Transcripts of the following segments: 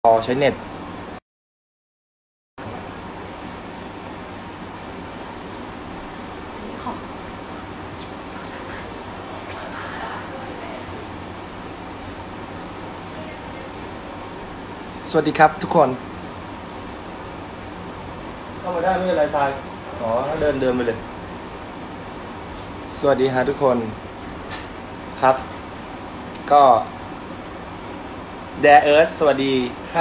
ใช้เน็ตสวัสดีครับทุกคนเข้ามาได้ไม่เป็นไรทรายอ๋อเดินไปเลยสวัสดีฮะทุกคนครับก็แดเอิร์ธสวัสดีไฮ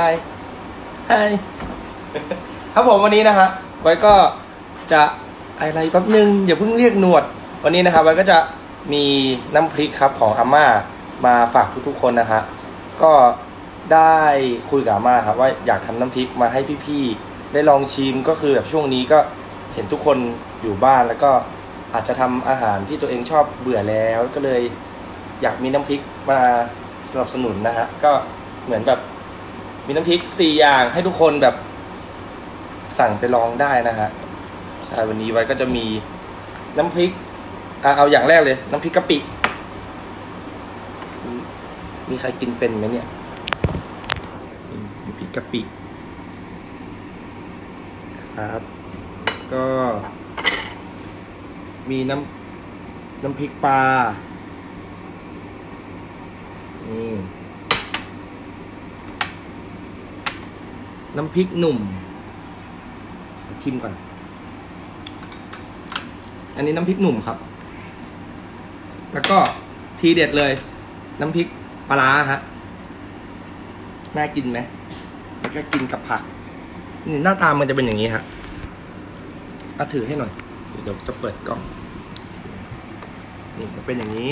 ครับผมวันนี้นะฮะไว้ก็จะอะไรแป๊บนึงอย่าเพิ่งเรียกหนวดวันนี้นะครับไว้ก็จะมีน้ำพริกครับของอาม่ามาฝากทุกๆคนนะฮะก็ได้คุยกับอาม่าครับว่าอยากทำน้ำพริกมาให้พี่ๆได้ลองชิมก็คือแบบช่วงนี้ก็เห็นทุกคนอยู่บ้านแล้วก็อาจจะทำอาหารที่ตัวเองชอบเบื่อแล้วก็เลยอยากมีน้ำพริกมาสนับสนุนนะฮะก็เหมือนแบบมีน้ำพริก4อย่างให้ทุกคนแบบสั่งไปลองได้นะฮะใช่วันนี้ไว้ก็จะมีน้ำพริกเอาอย่างแรกเลยน้ำพริกกะปิมีใครกินเป็นไหมเนี่ยน้ำพริกกะปิครับก็มีน้ำพริกปลานี่น้ำพริกหนุ่มชิมก่อนอันนี้น้ำพริกหนุ่มครับแล้วก็ทีเด็ดเลยน้ำพริกปลาร้าฮะน่ากินไหมแล้วก็กินกับผักนี่หน้าตามันจะเป็นอย่างนี้ฮะถือให้หน่อยเดี๋ยวจะเปิดกล้องนี่จะเป็นอย่างนี้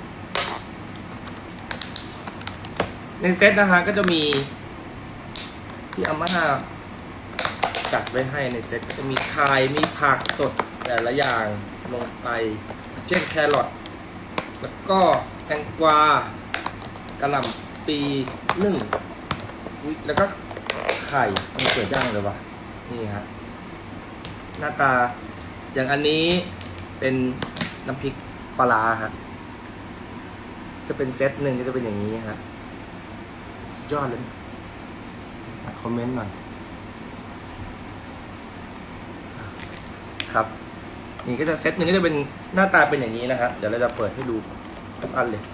ในเซตนะฮะก็จะมีที่อาม่าจัดไว้ให้ในเซตก็จะมีไข่มีผักสดแต่ละอย่างลงไปเช่นแครอทแล้วก็แตงกวากระหล่ำปีนึ่งแล้วก็ไข่มีเกลือย่างเลยวะนี่ฮะหน้าตาอย่างอันนี้เป็นน้ำพริกปลาฮะจะเป็นเซตหนึ่งก็จะเป็นอย่างนี้ฮะสุดยอดเลยคอมเมนต์หน่อยครับนี่ก็จะเซตหนึ่งก็จะเป็นหน้าตาเป็นอย่างนี้นะครับเดี๋ยวเราจะเปิดให้ดูทุกอันเลย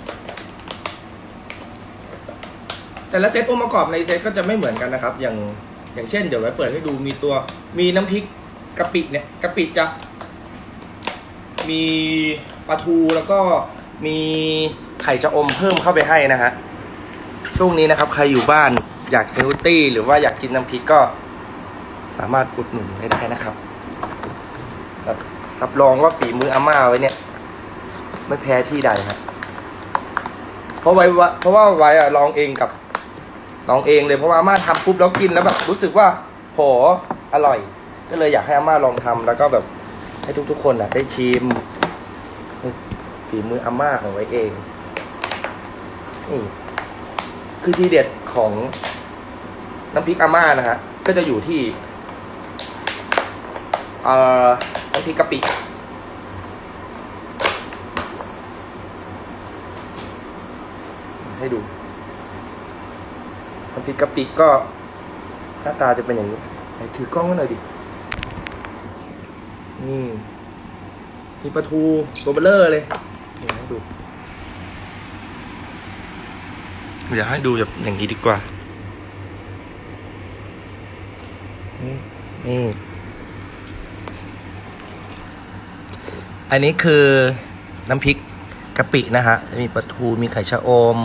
แต่ละเซตองค์ประกอบในเซตก็จะไม่เหมือนกันนะครับอย่างเช่นเดี๋ยวไว้เปิดให้ดูมีน้ำพริกกะปิเนี่ยกะปิจะมีปลาทูแล้วก็มีไข่ชะอมเพิ่มเข้าไปให้นะฮะช่วงนี้นะครับใครอยู่บ้านอยากเฮลตี้หรือว่าอยากกินน้ำพริกก็สามารถอุดหนุนได้นะครับรับรองว่าฝีมืออาม่าไว้เนี่ยไม่แพ้ที่ใดครับเพราะว่าไว้ลองเองเลยเพราะว่าอาม่าทำปุ๊บแล้วกินแล้วแบบรู้สึกว่าโหอร่อยก็เลยอยากให้อาม่าลองทำแล้วก็แบบให้ทุกคนได้ชิมฝีมืออาม่าของไว้เองนี่คือทีเด็ดของน้ำพริกอาม่านะฮะก็จะอยู่ที่น้ำพริกกะปิให้ดูน้ำพริกกะปิก็หน้าตาจะเป็นอย่างนี้ถือกล้องให้หน่อยดิมีปลาทูตัวเบลเลอร์เลยให้ดูอยากให้ดูแบบอย่างนี้ดีกว่านี่อันนี้คือน้ำพริกกะปินะฮะมีปลาทูมีไข่ชะอม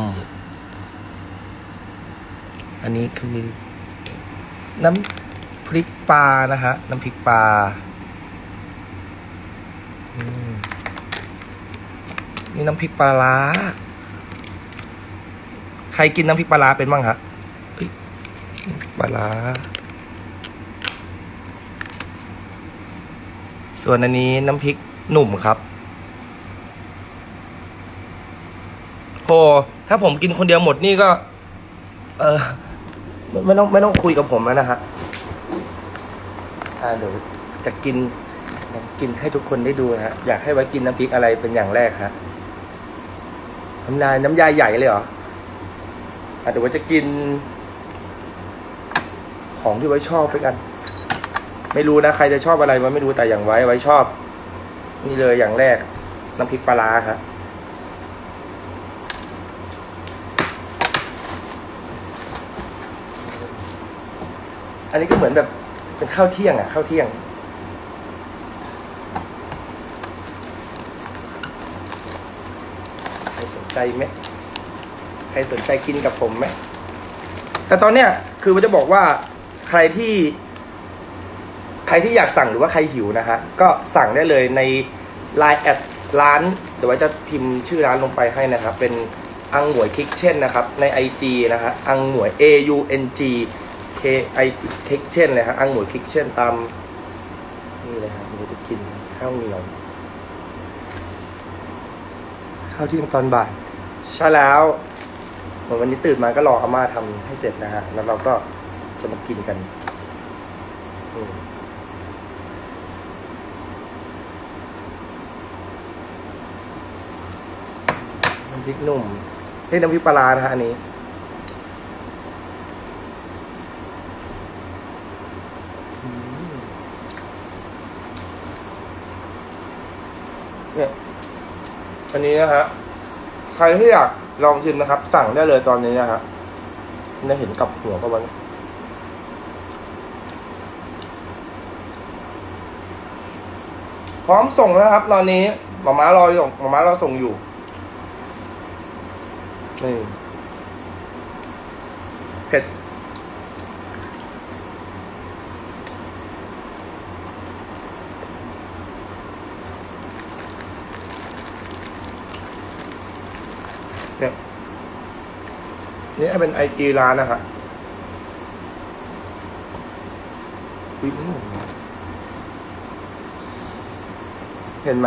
อันนี้คือน้ำพริกปลานะฮะน้ำพริกปลานี่น้ำพริกปลาร้าใครกินน้ำพริกปลาร้าเป็นบ้างฮะปลาร้าส่วนอันนี้น้ำพริกหนุ่มครับโหถ้าผมกินคนเดียวหมดนี่ก็ไม่ต้องคุยกับผมแล้วนะฮะเดี๋ยวจะกินให้ทุกคนได้ดูนะฮะอยากให้ไว้กินน้ำพริกอะไรเป็นอย่างแรกฮะน้ำยาใหญ่เลยเหรอเดี๋ยวว่าจะกินของที่ไว้ชอบไปกันไม่รู้นะใครจะชอบอะไรมันไม่รู้แต่อย่างไว้ชอบนี่เลยอย่างแรกน้ำพริกปลาร้าครับอันนี้ก็เหมือนแบบเป็นข้าวเที่ยงข้าวเที่ยงใครสนใจไหมใครสนใจกินกับผมไหมแต่ตอนเนี้ยคือมันจะบอกว่าใครที่อยากสั่งหรือว่าใครหิวนะฮะก็สั่งได้เลยใน Line แอดร้านเดี๋ยวไว้จะพิมพ์ชื่อร้านลงไปให้นะครับเป็นอังหมวยคิกเช่นนะครับใน IG นะฮะอังหมวย AUNG KI คิกเช่นเลยฮะอังหมวยคิกเช่นตามนี่เลยครับเราจะกินข้าวเหนียวข้าวเที่ยงตอนบ่ายใช่แล้ววันนี้ตื่นมาก็รออาม่าทำให้เสร็จนะฮะแล้วเราก็จะมากินกันน้ำพริกหนุ่มนี่น้ำพริกปลาร้านะฮะอันนี้เนี่ยอันนี้นะฮะใครที่อยากลองชิมนะครับสั่งได้เลยตอนนี้นะฮะได้เห็นกับหัวก็วันพร้อมส่งนะครับตอนนี้หม่ารออยู่หม่ารอส่งอยู่นี่เผ็ดเนี่ยนี่เป็นIGร้านนะครับเห็นไหม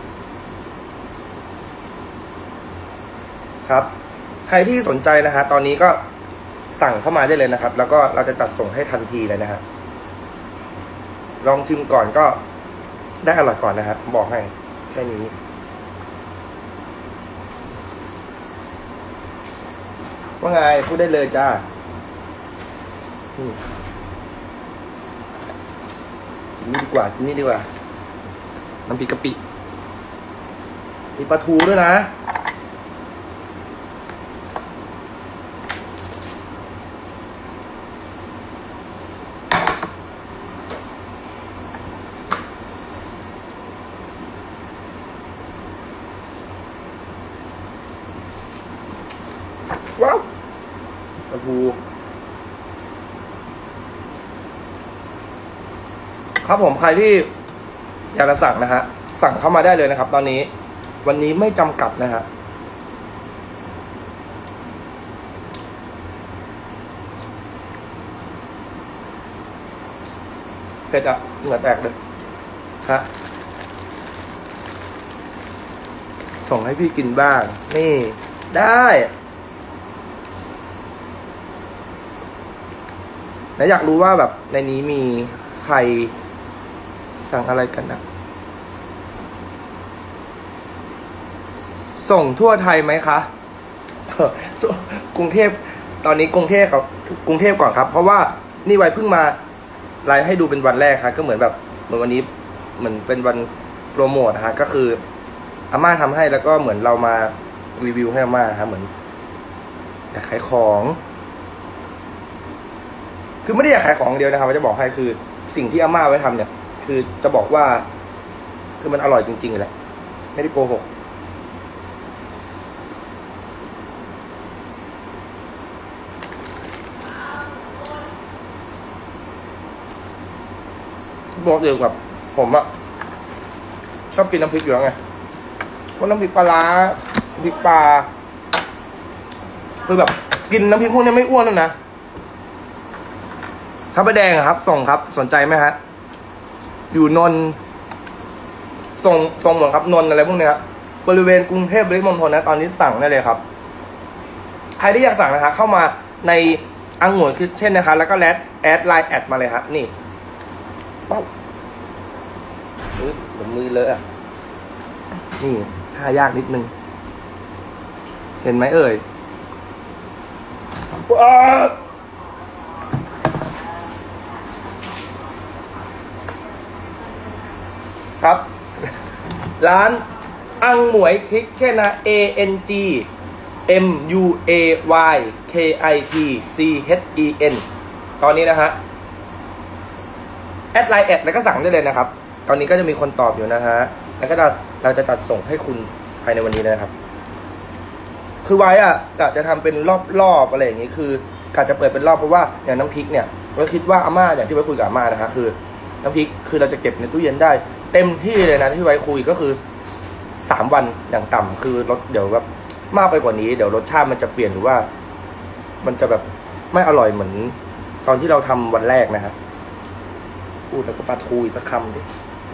ครับใครที่สนใจนะฮะตอนนี้ก็สั่งเข้ามาได้เลยนะครับแล้วก็เราจะจัดส่งให้ทันทีเลยนะฮะลองชิมก่อนก็ได้อร่อยก่อนนะครับบอกให้แค่นี้ว่าไงพูดได้เลยจ้ากินนี่ดีกว่ากินนี่ดีกว่าน้ำพริกกะปิมีปลาทูด้วยนะว้าวปลาทูครับผมใครที่อยากจะสั่งนะฮะสั่งเข้ามาได้เลยนะครับตอนนี้วันนี้ไม่จำกัดนะฮะเผ็ดอ่ะเหงื่อแตกเลยฮะส่งให้พี่กินบ้างนี่ได้แล้วอยากรู้ว่าแบบในนี้มีใครสั่งอะไรกันนะส่งทั่วไทยไหมคะกรุงเทพตอนนี้กรุงเทพครับกรุงเทพก่อนครับเพราะว่านี่ไว้เพิ่งมาไลฟ์ให้ดูเป็นวันแรกครับก็เหมือนแบบเหมือนวันนี้เหมือนเป็นวันโปรโมทนะฮะก็คืออาม่าทำให้แล้วก็เหมือนเรามารีวิวให้อาม่าครับเหมือนอยากขายของคือไม่ได้อยากขายของเดียวนะครับจะบอกให้คือสิ่งที่อาม่าไว้ทำเนี่ยคือจะบอกว่าคือมันอร่อยจริงๆแหละไม่ได้โกหกบอกเดียวกับผมอะชอบกินน้ำพริกอยู่แล้วไงเพราะน้ำพริกปลาร้าน้ำพริกปลาคือแบบกินน้ำพริกพวกนี้ไม่อ้วนแล้วนะข้าวปลาแดงครับส่งครับสนใจไหมฮะอยู่นนส่งเหมือนครับนนอะไรพวกเนี้ยบริเวณกรุงเทพปริมณฑลนะตอนนี้สั่งได้เลยครับใครที่อยากสั่งนะครับเข้ามาในอังหวนคือเช่นนะครับแล้วก็แอดไลน์แอดมาเลยครับนี่ว้าวมือเลอะนี่ท่ายากนิดนึงเห็นไหมเอ่ยร้านอังหมวยคิกเช่นนะ ANG MUAY KITCHEN ตอนนี้นะฮะแอดไลน์แอดแล้วก็สั่งได้เลยนะครับตอนนี้ก็จะมีคนตอบอยู่นะฮะแล้วก็เราจะจัดส่งให้คุณภายในวันนี้เลยนะครับคือไว้อะกะจะทำเป็นรอบอะไรอย่างงี้คือกะจะเปิดเป็นรอบเพราะว่าอย่างน้ำพริกเนี่ยเราคิดว่าอาม่าอย่างที่ไว้คุยกับอาม่านะฮะคือน้ำพริกคือเราจะเก็บในตู้เย็นได้เต็มที่เลยนะที่ไว้คุยก็คือ3 วันอย่างต่ำคือรสเดี๋ยวแบบมากไปกว่านี้เดี๋ยวรสชาติมันจะเปลี่ยนหรือว่ามันจะแบบไม่อร่อยเหมือนตอนที่เราทำวันแรกนะครับพูดแล้วก็ปลาทูอีกสักคำดิ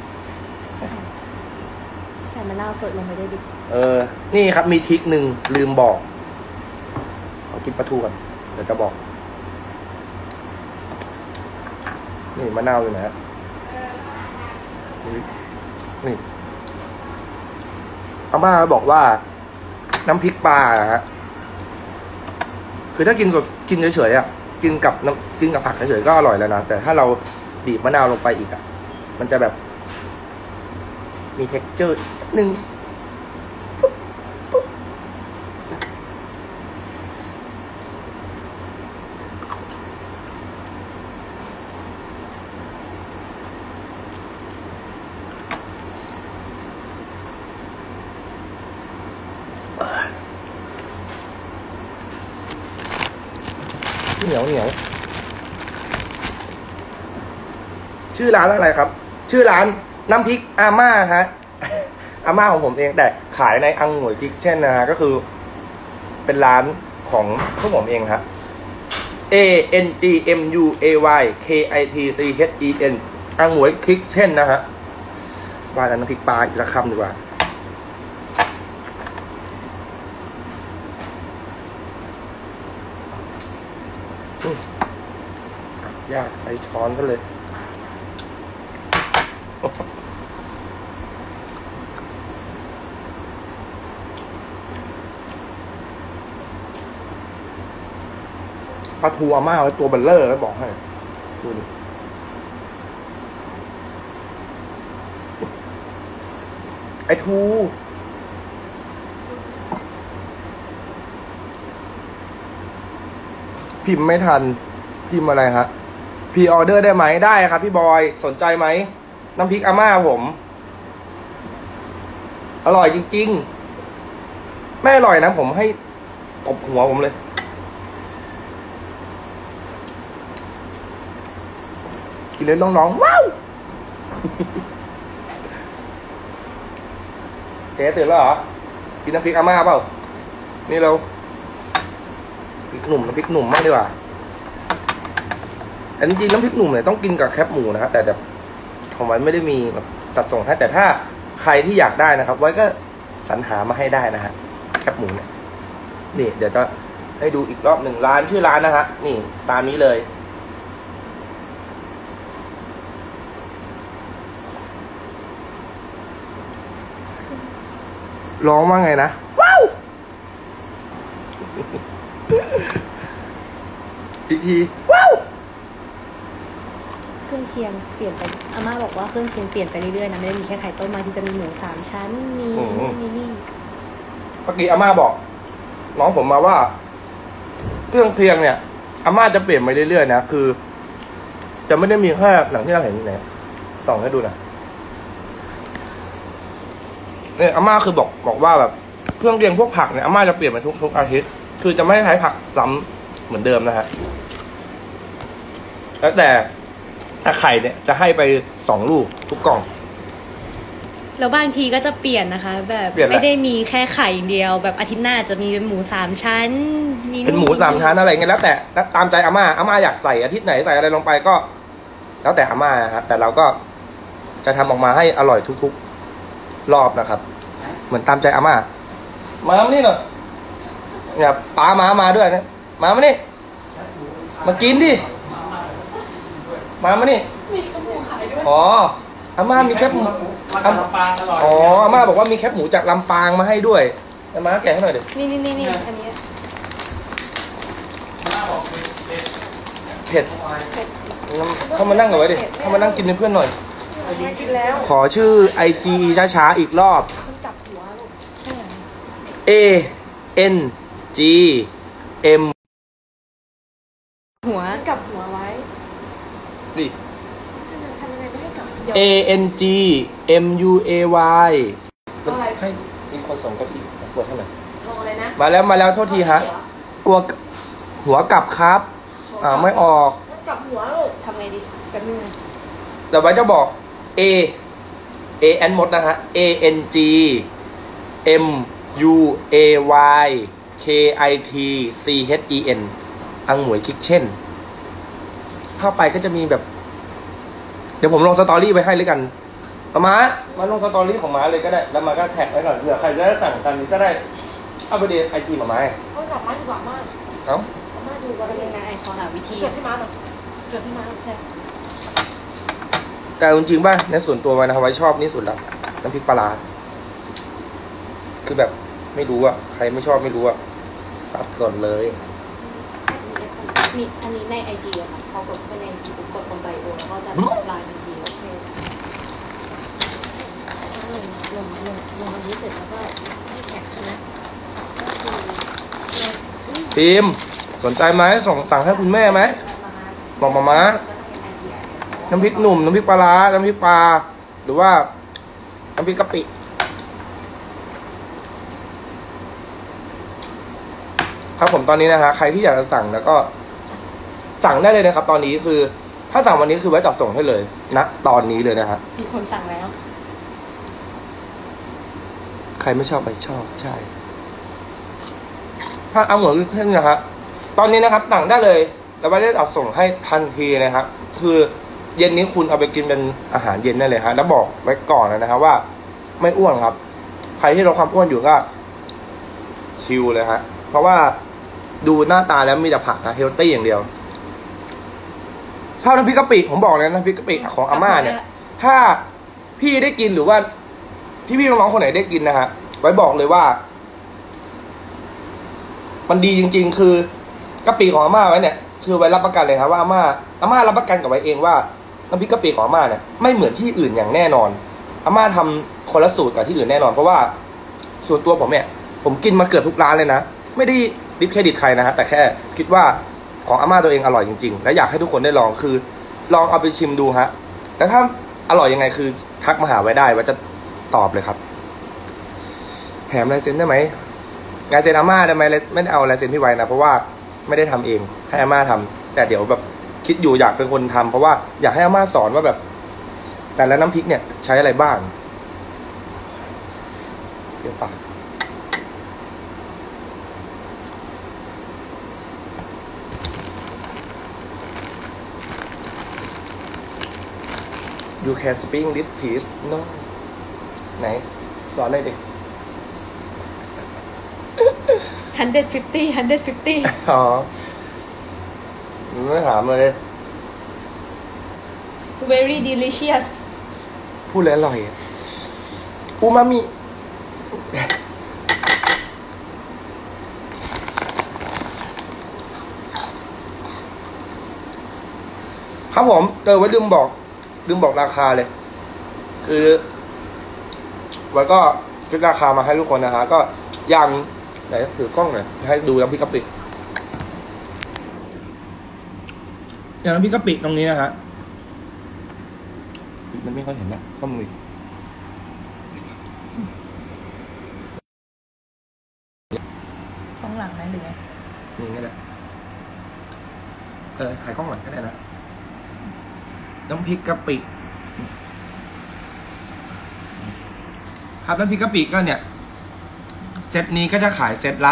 ใส่มะนาวสดลงไปได้ดินี่ครับมีทริคหนึ่งลืมบอกขอกินปลาทูก่อนเดี๋ยวจะบอกนี่มะนาวอยู่ไหนนี่อาม่าบอกว่าน้ำพริกปลาอะฮะคือถ้ากินสดกินเฉยๆอ่ะกินกับผักเฉยๆก็อร่อยแล้วนะแต่ถ้าเราบีบมะนาวลงไปอีกอ่ะมันจะแบบมีเท็กเจอร์นึงเหนียวชื่อร้านอะไรครับชื่อร้านน้ำพริกอาม่าฮะอาม่าของผมเองแต่ขายในอังหน่วยคิกเช่นนะฮะก็คือเป็นร้านของพวกผมเองครับ ANGMUAYKITCHEN อังหน่วยคิกเช่นนะฮะว่าน้ำพริกปลาอีกสักคำดีกว่ายากใส่ช้อนซะเลยปลาทูอาม่าไว้ตัวเบลเลอร์แล้วบอกให้ดูดิไอทูพิมพ์ไม่ทันพิมพ์อะไรฮะพรีออเดอร์ได้ไหมได้ครับพี่บอยสนใจไหมน้ำพริกอาม่าผมอร่อยจริงๆไม่อร่อยนะผมให้ตบหัวผมเลยกินเลยน้องๆว้าวเจ๊ตื่นแล้วเหรอกินน้ำพริกอาม่าเปล่านี่เราพริกหนุ่มน้ำพริกหนุ่มมากดีกว่าอันนี้จริงน้ำพริกหนุ่มเนี่ยต้องกินกับแคบหมูนะครับแต่ของไว้ไม่ได้มีแบบจัดส่งให้แต่ถ้าใครที่อยากได้นะครับไว้ก็สรรหามาให้ได้นะฮะแคบหมูเนี่ยนี่เดี๋ยวจะให้ดูอีกรอบหนึ่งร้านชื่อร้านนะฮะนี่ตามนี้เลยร้องว่าไงนะว้าวอีกทีว้าวเครื่องเคียงเปลี่ยนไปอาม่าบอกว่าเครื่องเคียงเปลี่ยนไปเรื่อยๆนะไม่ได้มีแค่ไข่ต้มมาที่จะมีหมู3 ชั้นมีนี่เมื่อกี้อาม่าบอกน้องผมมาว่าเครื่องเคียงเนี่ยอาม่าจะเปลี่ยนไปเรื่อยๆนะคือจะไม่ได้มีแค่หนังที่เราเห็นเนี่ยส่องให้ดูนะเนี่ยอาม่าคือบอกว่าแบบเครื่องเคียงพวกผักเนี่ยอาม่าจะเปลี่ยนไปทุกอาทิตย์คือจะไม่ใช้ผักซ้ำเหมือนเดิมนะฮะแล้วแต่ไข่เนี่ยจะให้ไป2 ลูกทุกกล่องแล้วบางทีก็จะเปลี่ยนนะคะแบบไม่ได้มีแค่ไข่อย่างเดียวแบบอาทิตย์หน้าจะมีเป็นหมู3 ชั้นมีเป็นหมู3 ชั้นอะไรเงี้ยแล้วแต่ตามใจอาม่าอยากใส่อาทิตย์ไหนใส่อะไรลงไปก็แล้วแต่อาม่าครับแต่เราก็จะทำออกมาให้อร่อยทุกรอบนะครับเหมือนตามใจอาม่ามานี่หน่อยเนี่ยป้ามาด้วยนะมานี่มากินดิมานี่มีแคบหมูขายด้วยอ๋ออาม่ามีแคบหมูอ๋ออาม่าบอกว่ามีแคบหมูจากลำปางมาให้ด้วยอาม่าแกะให้หน่อยดินี่อันนี้เผ็ดเข้ามานั่งกับไว้ดิเข้ามานั่งกินเป็นเพื่อนหน่อยกินแล้วขอชื่อ IG ช้าๆอีกรอบมันจับหัวลูก A N G M หัวกับหัวไว้ดิทำยังไงไม่ให้กับ A N G M U A Y อะไรให้มีคนส่งกับอีกกดเท่าไหร่ลงอะไรนะมาแล้วโทษทีฮะ กลัวหัวกลับครับไม่ออกกับหัวลูกทำไงดีกับมือเดี๋ยวไว้จะบอก A N หมดนะฮะ A N G M U A Y K I T C H E N อังหมวยคิกเช่นเข้าไปก็จะมีแบบ เดี๋ยวผมลงสตอรี่ไว้ให้เลยกันมาลงสตอรี่ของม้าเลยก็ได้แล้วมาก็แท็กไว้ก่อนเผื่อใครจะได้สั่งกันจะได้เอาไปเดทไอจีมาไหมเอาจับมาดีกว่ามาเอ้ามาดูกันเป็นยัยัง งไงไงขอหาวิธีจดที่มาหน่อยจดที่มาแค่แต่จริงๆป่ะในส่วนตัวไว้นะครับไว้ชอบนี่สุดแล้วน้ำพริกปลาร้าคือแบบไม่รู้อะใครไม่ชอบไม่รู้อะซัดก่อนเลยมีอันนี้ในไอจีอะค่ะพอกดเข้าไปในไอจีปุ๊บกดตรงไบโอแล้วก็จะไลน์ทันทีโอเคลงอันนี้เสร็จแล้วก็ให้แท็กใช่ไหมก็คือพิมพ์สนใจไหมสั่งให้คุณแม่ไหมบอกมาน้ำพริกหนุ่มน้ำพริกปลาร้าน้ำพริกปลาหรือว่าน้ำพริกกะปิครับผมตอนนี้นะฮะใครที่อยากจะสั่งแล้วก็สั่งได้เลยนะครับ ตอนนี้คือถ้าสั่งวันนี้คือไว้จัดส่งให้เลยนะตอนนี้เลยนะฮะมีคนสั่งแล้วใครไม่ชอบไปชอบใช่ถ้าเอาเหมือนเช่นนะฮะตอนนี้นะครับสั่งได้เลยแล้วไว้ได้จัดส่งให้ทันทีนะครับคือเย็นนี้คุณเอาไปกินเป็นอาหารเย็นได้เลยฮะแล้วบอกไว้ก่อนนะครับว่าไม่อ้วนครับ ใครที่ลดความอ้วนอยู่ก็ชิลเลยฮะเพราะว่าดูหน้าตาแล้วมีแต่ผักนะเฮลตี้อย่างเดียวชอบน้ำพริกกะปิผมบอกเลยนะน้ำพริกกะปิของอาม่าเนี่ยถ้าพี่ได้กินหรือว่าพี่น้องๆคนไหนได้กินนะฮะไว้บอกเลยว่ามันดีจริงๆคือกะปิของอาม่าไว้เนี่ยคือไว้รับประกันเลยครับว่าอาม่ารับประกันกับไว้เองว่าน้ำพริกกะปิของอาม่าเนี่ยไม่เหมือนที่อื่นอย่างแน่นอนอาม่าทำคนละสูตรกับที่อื่นแน่นอนเพราะว่าส่วนตัวผมเนี่ยผมกินมาเกือบทุกร้านเลยนะไม่ได้ดิสเครดิตใครนะฮะแต่แค่คิดว่าของอาม่าตัวเองอร่อยจริงๆและอยากให้ทุกคนได้ลองคือลองเอาไปชิมดูฮะแต่ถ้าอร่อยยังไงคือทักมาหาไว้ได้ว่าจะตอบเลยครับแถมลายเซ็นได้ไหมลายเซ็นอาม่าได้ไหมไม่ได้เอาลายเซ็นพี่ไว้นะเพราะว่าไม่ได้ทำเองให้อาม่าทำแต่เดี๋ยวแบบคิดอยู่อยากเป็นคนทำเพราะว่าอยากให้อาม่าสอนว่าแบบแต่ละน้ำพริกเนี่ยใช้อะไรบ้างเดี๋ยวปากYou can speak this please no ไหนสอนหน่อยดิ 150 อ๋อไม่ถามเลย very delicious พูดเลยอร่อยอะอูมามิครับผมไว้ลืมบอกราคาเลยคือไว้ก็คิดราคามาให้ทุกคนนะฮะก็ยังไหนถือกล้องหน่อยให้ดูน้ำพริกกะปิอย่างน้ำพริกกะปิตรงนี้นะฮะมันไม่ค่อยเห็นนะต้องมีข้างหลังนะหรือไงนี่ก็ได้ถ่ายกล้องหน่อยก็ได้นะน้ำพริกกะปิครับน้ำพริกกะปิก็เนี่ยเซตนี้ก็จะขายเซตละ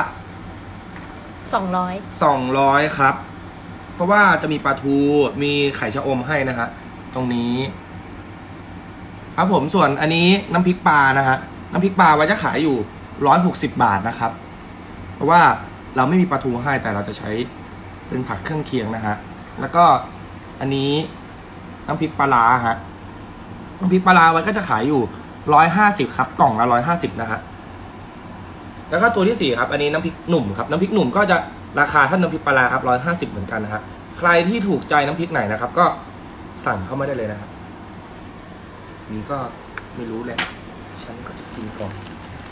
200ครับเพราะว่าจะมีปลาทูมีไข่ชะอมให้นะฮะตรงนี้ครับผมส่วนอันนี้น้ำพริกปลานะฮะน้ำพริกปลาไว้จะขายอยู่160 บาทนะครับเพราะว่าเราไม่มีปลาทูให้แต่เราจะใช้เป็นผักเครื่องเคียงนะฮะแล้วก็อันนี้น้ำพริกปลาร้าฮะน้ำพริกปลาร้าไว้ก็จะขายอยู่150ครับกล่องละ150นะฮะแล้วก็ตัวที่4ครับอันนี้น้ำพริกหนุ่มครับน้ำพริกหนุ่มก็จะราคาท่านน้ำพริกปลาร้าครับ150เหมือนกันนะฮะใครที่ถูกใจน้ำพริกไหนนะครับก็สั่งเข้ามาได้เลยนะครับนี่ก็ไม่รู้แหละฉันก็จะกินก่อน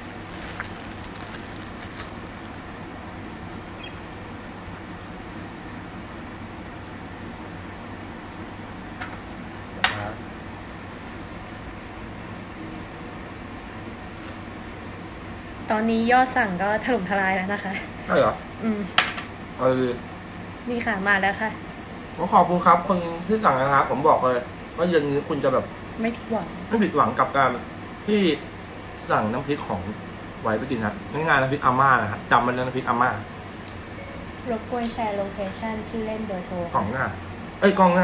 ตอนนี้ยอดสั่งก็ถล่มทลายแล้วนะคะใช่เหรอนี่ค่ะมาแล้วค่ะขอบคุณครับคนที่สั่งนะครับผมบอกเลยว่าเย็นนี้คุณจะแบบไม่ผิดหวังกับการที่สั่งน้ำพริกของไว้ไปกินครับง่ายๆน้ำพริกอาม่านะครับจำมันน้ำพริกอาม่ารบกวนแชร์โลเคชั่นชื่อเล่นเบอร์โทรกล่องหน้ากล้องหน้า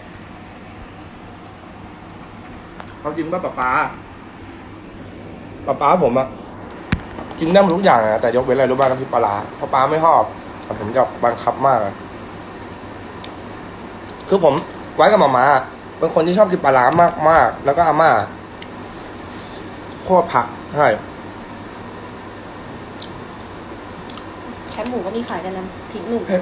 เขาจริงว่าป๊าผมอะกินได้หมดทุกอย่างนะแต่ยกเว้นอะไรรู้บ้างน้ำพริกปลาเพราะป๊าไม่ชอบแต่ผมจะบังคับมากคือผมไว้กับหม่าเป็นคนที่ชอบกินปลามากแล้วก็อาม่าโคตรผักใช่แคบหมูก็มีขายกันน้ำพริกหนุ่ม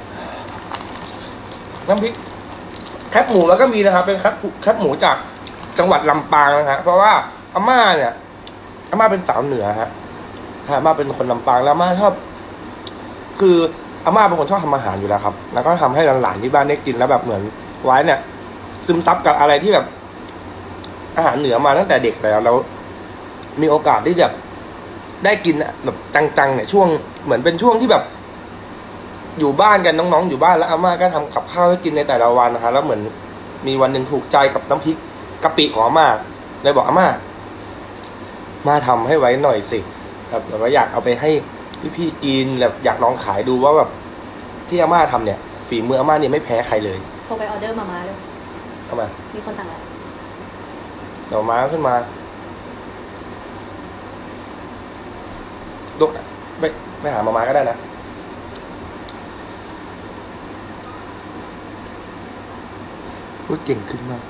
น้ำพริกแคบหมูแล้วก็มีนะครับเป็นแคบหมูจากจังหวัดลำปางนะฮะเพราะว่าอาม่าเป็นสาวเหนือฮะอาม่าเป็นคนลำปางแล้วอาม่าชอบคืออาม่าเป็นคนชอบทำอาหารอยู่แล้วครับแล้วก็ทำให้หลานๆที่บ้านได้กินแล้วแบบเหมือนไว้เนี่ยซึมซับกับอะไรที่แบบอาหารเหนือมาตั้งแต่เด็กแล้วมีโอกาสที่จะได้กินแบบจังๆเนี่ยช่วงเหมือนเป็นช่วงที่แบบอยู่บ้านกันน้องๆอยู่บ้านแล้วอาม่าก็ทำกับข้าวให้กินในแต่ละวันนะครับแล้วเหมือนมีวันหนึ่งถูกใจกับน้ำพริกกะปิของอาม่าเลยบอกอาม่ามาทำให้ไว้หน่อยสิแบบว่าอยากเอาไปให้พี่ๆกินแบบอยากลองขายดูว่าแบบที่อาม่าทำเนี่ยฝีมืออาม่าเนี่ยไม่แพ้ใครเลยโทรไปออเดอร์มาเลยทำไมมีคนสั่งแล้วเดี๋ยวมาขึ้นมาดูไปหามาก็ได้นะพูดเก่งขึ้นมาก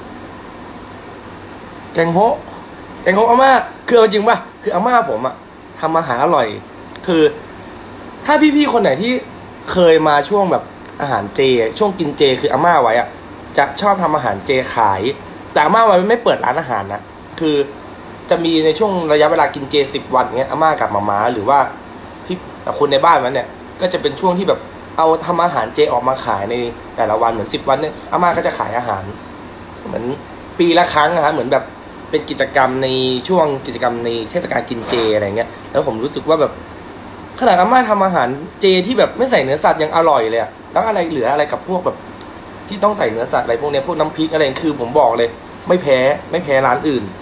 แกงโฮอาม่าคือจริงป่ะคืออาม่าผมอะทำอาหารอร่อยคือถ้าพี่ๆคนไหนที่เคยมาช่วงแบบอาหารเจช่วงกินเจคืออาม่าไว้อะจะชอบทำอาหารเจขายแต่อาม่าไว้ไม่เปิดร้านอาหารนะคือจะมีในช่วงระยะเวลากินเจ10 วันเงี้ยอาม่ากับมาหรือว่าพี่คนในบ้านมันเนี่ยก็จะเป็นช่วงที่แบบเอาทำอาหารเจออกมาขายในแต่ละวันเหมือน10 วันเนี่ยอาม่าก็จะขายอาหารเหมือนปีละครั้งนะฮะเหมือนแบบเป็นกิจกรรมในช่วงกิจกรรมในเทศกาลกินเจอะไรเงี้ยแล้วผมรู้สึกว่าแบบขนาดอาม่าทำอาหารเจที่แบบไม่ใส่เนื้อสัตว์ยังอร่อยเลยอะแล้วอะไรเหลืออะไรกับพวกแบบที่ต้องใส่เนื้อสัตว์อะไรพวกเนี้ยพวกน้ำพริกอะไรคือผมบอกเลยไม่แพ้ร้านอื่น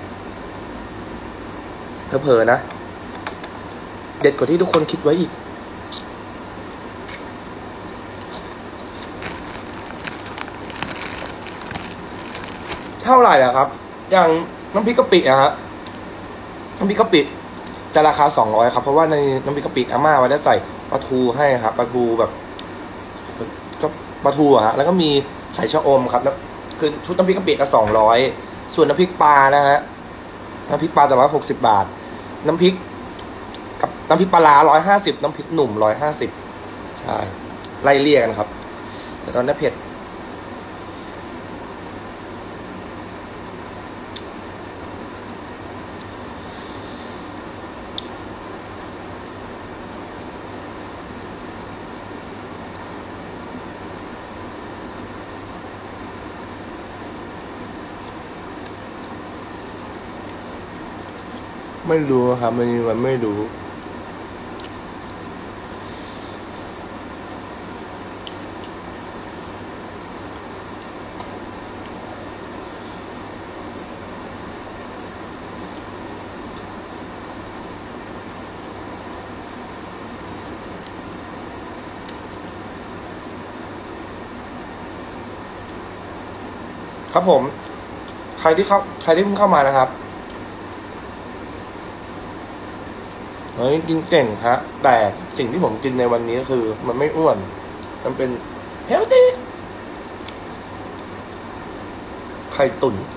เผลอๆนะเด็ดกว่าที่ทุกคนคิดไว้อีกเท่าไหร่อะครับอย่างน้ำพริกกะปิอะฮะน้ำพริกกะปิจะราคา200ครับเพราะว่าในน้ำพริกกะปิอาม่าไว้ได้ใส่ปลาทูให้ครับปลาทูแบบปลาทูอะฮะแล้วก็มีไข่ชะอมครับแล้วคือชุดน้ำพริกกะปิก็200ส่วนน้ำพริกปลานะฮะน้ำพริกปลาจะ160 บาทน้ำพริกปลา150น้ำพริกหนุ่ม150ใช่ไล่เลี่ยกันครับแต่ตอนนี้เผ็ดไม่รู้ครับมันไม่รู้ครับผมใครที่เพิ่งเข้ามานะครับกินเก่งฮะแต่สิ่งที่ผมกินในวันนี้คือมันไม่อ้วนมันเป็นเฮลตี้ไข่ตุ๋น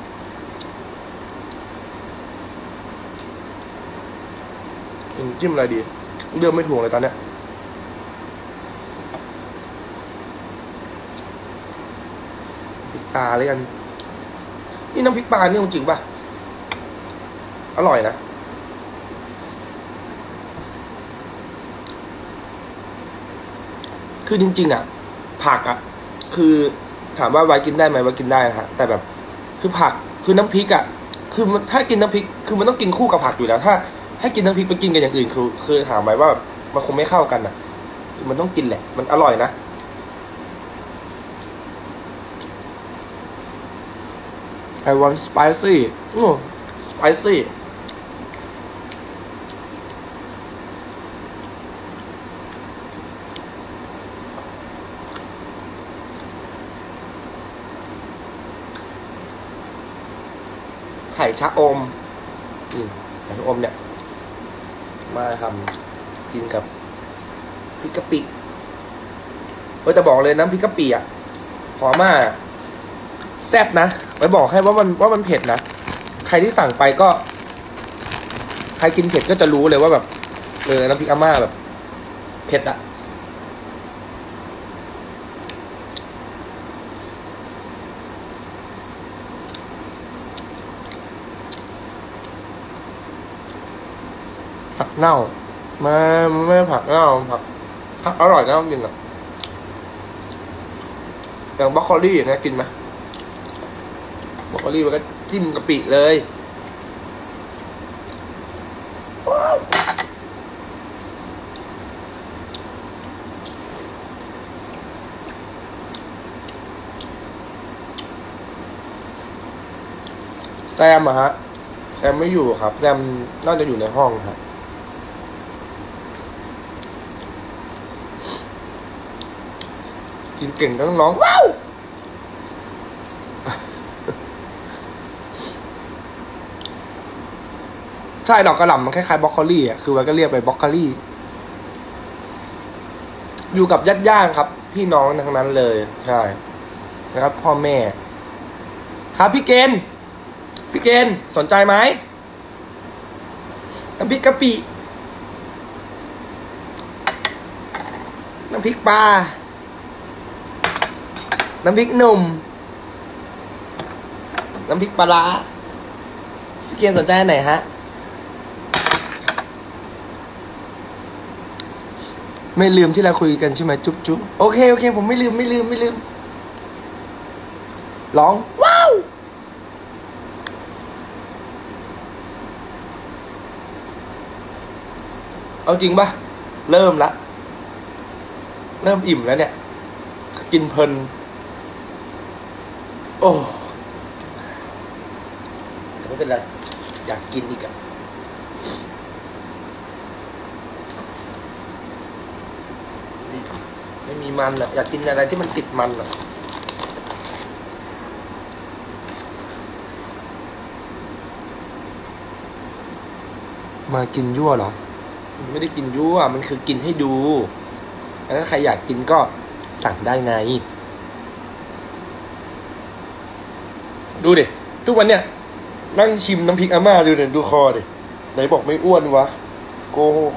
จิ้มอะไรดีเลือกไม่ถูกเลยตอนเนี้ยปิดตาเลยกันนี่น้ำพริกปลานี่จริงป่ะอร่อยนะคือจริงๆอ่ะผักอ่ะคือถามว่าไว้กินได้ไหมไว้กินได้นะฮะแต่แบบคือผักคือน้ำพริกอ่ะคือถ้ากินน้ำพริกคือมันต้องกินคู่กับผักอยู่แล้วถ้าให้กินน้ำพริกไปกินกันอย่างอื่นคือถามไว้ว่ามันคงไม่เข้ากันอ่ะคือมันต้องกินแหละมันอร่อยนะ I want spicy spicy ไข่ชะอมไข่ชะอมเนี่ยมาทำกินกับพริกกะปิแต่บอกเลยน้ำพริกกะปิอ่ะขอมาแซ่บนะไว้บอกให้ว่ามันเผ็ดนะใครที่สั่งไปก็ใครกินเผ็ดก็จะรู้เลยว่าแบบน้ำพริกอาม่าแบบเผ็ดอะผักเน่าไม่ผักเน่าผักอร่อยนะจริงๆอะอย่างบรอกโคลี่นะกินไหมบรอกโคลี่มันก็จิ้มกะปิเลยแซมอะฮะแซมไม่อยู่ครับแซมน่าจะอยู่ในห้องครับกินเก่งต้องร้องว้าวใช่ดอกกระหล่ำมันคล้ายๆบรอกโคลี่อ่ะคือมันก็เรียกไปบรอกโคลี่อยู่กับญาติๆครับพี่น้องทั้งนั้นเลยใช่นะครับพ่อแม่ครับพี่เกณฑ์สนใจไหมน้ำพริกกะปิน้ำพริกปลาน้ำพริกหนุ่มน้ำพริกปลาร้าพี่เกณฑ์สนใจไหนฮะไม่ลืมที่เราคุยกันใช่ไหมจุ๊บจุ๊บโอเคผมไม่ลืมร้องว้าวเอาจริงปะเริ่มอิ่มแล้วเนี่ยกินเพลินโอ้แต่ไม่เป็นไรอยากกินอีกอะไม่มีมันอะอยากกินอะไรที่มันติดมันอะมากินยั่วเหรอไม่ได้กินยั่วมันคือกินให้ดูแล้วถ้าใครอยากกินก็สั่งได้ไงดูดิทุกวันเนี่ยนั่งชิมน้ำพริกอาม่าดูเนี่ยดูคอดิไหนบอกไม่อ้วนวะโกหก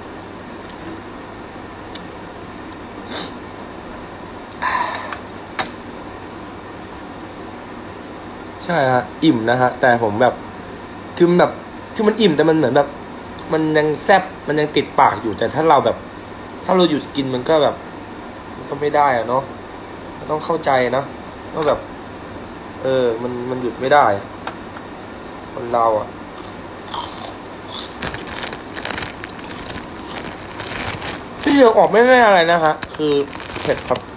ใช่ฮะอิ่มนะฮะแต่ผมแบบคือมันอิ่มแต่มันเหมือนแบบมันยังแซ่บมันยังติดปากอยู่แต่ถ้าเราหยุดกินมันก็แบบมันก็ไม่ได้อะเนาะต้องเข้าใจนะว่าแบบมันหยุดไม่ได้คนเราอ่ะที่ยังออกไม่ได้อะไรนะฮะคือเผ็ดครับ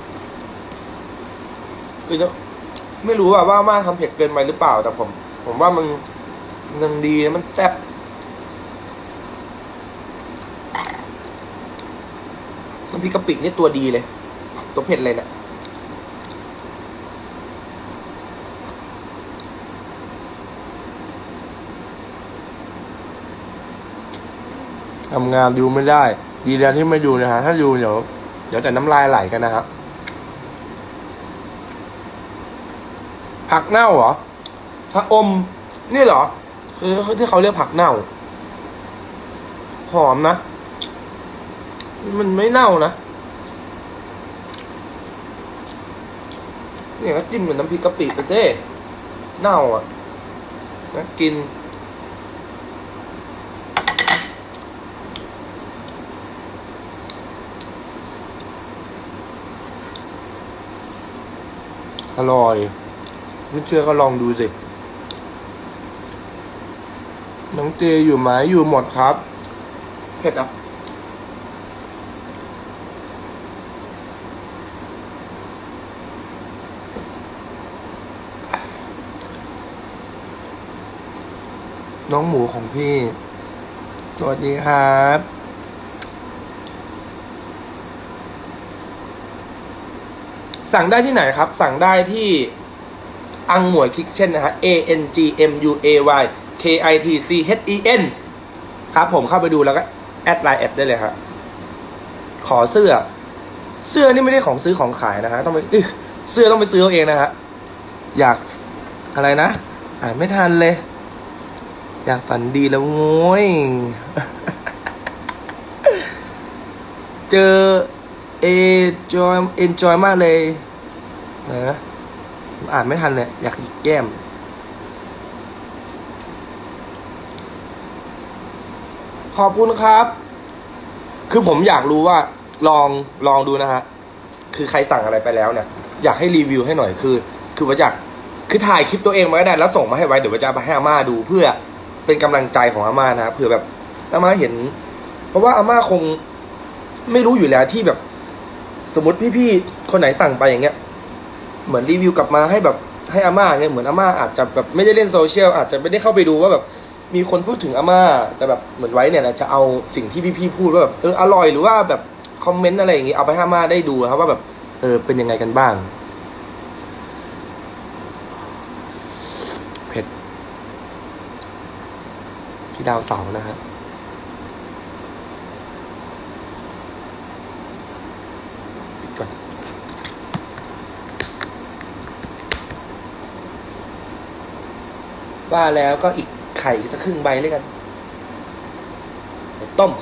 คือไม่รู้ว่าม่าทำเผ็ดเกินไปหรือเปล่าแต่ผมว่ามันยังดีมันแซ่บน้ำพริกกะปินี่ตัวดีเลยตัวเผ็ดเลยเนี่ยทำงานดูไม่ได้ดีแล้วที่ไม่ดูนะฮะถ้าดูเดี๋ยวจะน้ำลายไหลกันนะครับผักเน่าเหรอชะอมนี่เหรอคือที่เขาเรียกผักเน่าหอมนะมันไม่เน่านะเนี่ยก็จิ้มกับน้ำพริกกะปิไปเจ้เน่าอ่ะนะกินอร่อยไม่เชื่อก็ลองดูสิน้องเจอยู่ไหมอยู่หมดครับเผ็ดอ่ะน้องหมูของพี่สวัสดีครับสั่งได้ที่ไหนครับสั่งได้ที่อังหมวยคิทเช่นนะฮะ ANGMUAY KITCHEN ครับผมเข้าไปดูแล้วก็แอดไลน์แอดได้เลยครับขอเสื้อนี่ไม่ได้ของซื้อของขายนะฮะต้องไปเสื้อต้องไปซื้อเอาเองนะฮะอยากอะไรนะอ่านไม่ทันเลยอยากฝันดีแล้วงวยเจอenjoy มากเลยนะอ่านไม่ทันเลยอยากอีกแก้มขอบคุณครับคือผมอยากรู้ว่าลองดูนะฮะคือใครสั่งอะไรไปแล้วเนี่ยอยากให้รีวิวให้หน่อยคือว่าอยากคือถ่ายคลิปตัวเองมาก็ได้แล้วส่งมาให้ไว้เดี๋ยวว่าจะเอาไปให้อาม่าดูเพื่อเป็นกำลังใจของอาม่านะเผื่อแบบอาม่าเห็นเพราะว่าอาม่าคงไม่รู้อยู่แล้วที่แบบสมมติพี่ๆคนไหนสั่งไปอย่างเงี้ยเหมือนรีวิวกลับมาให้แบบให้อาม่าเงี้ยเหมือนอาม่าอาจจะแบบไม่ได้เล่นโซเชียลอาจจะไม่ได้เข้าไปดูว่าแบบมีคนพูดถึงอาม่าแต่แบบเหมือนไว้เนี่ยจะเอาสิ่งที่พี่ๆพูดว่าแบบอร่อยหรือว่าแบบคอมเมนต์อะไรอย่างงี้เอาไปให้อาม่าได้ดูครับว่าแบบเป็นยังไงกันบ้างเผ็ดพี่ดาวเสานะฮะว่าแล้วก็อีกไข่สักครึ่งใบเลยกันไข่ต้ม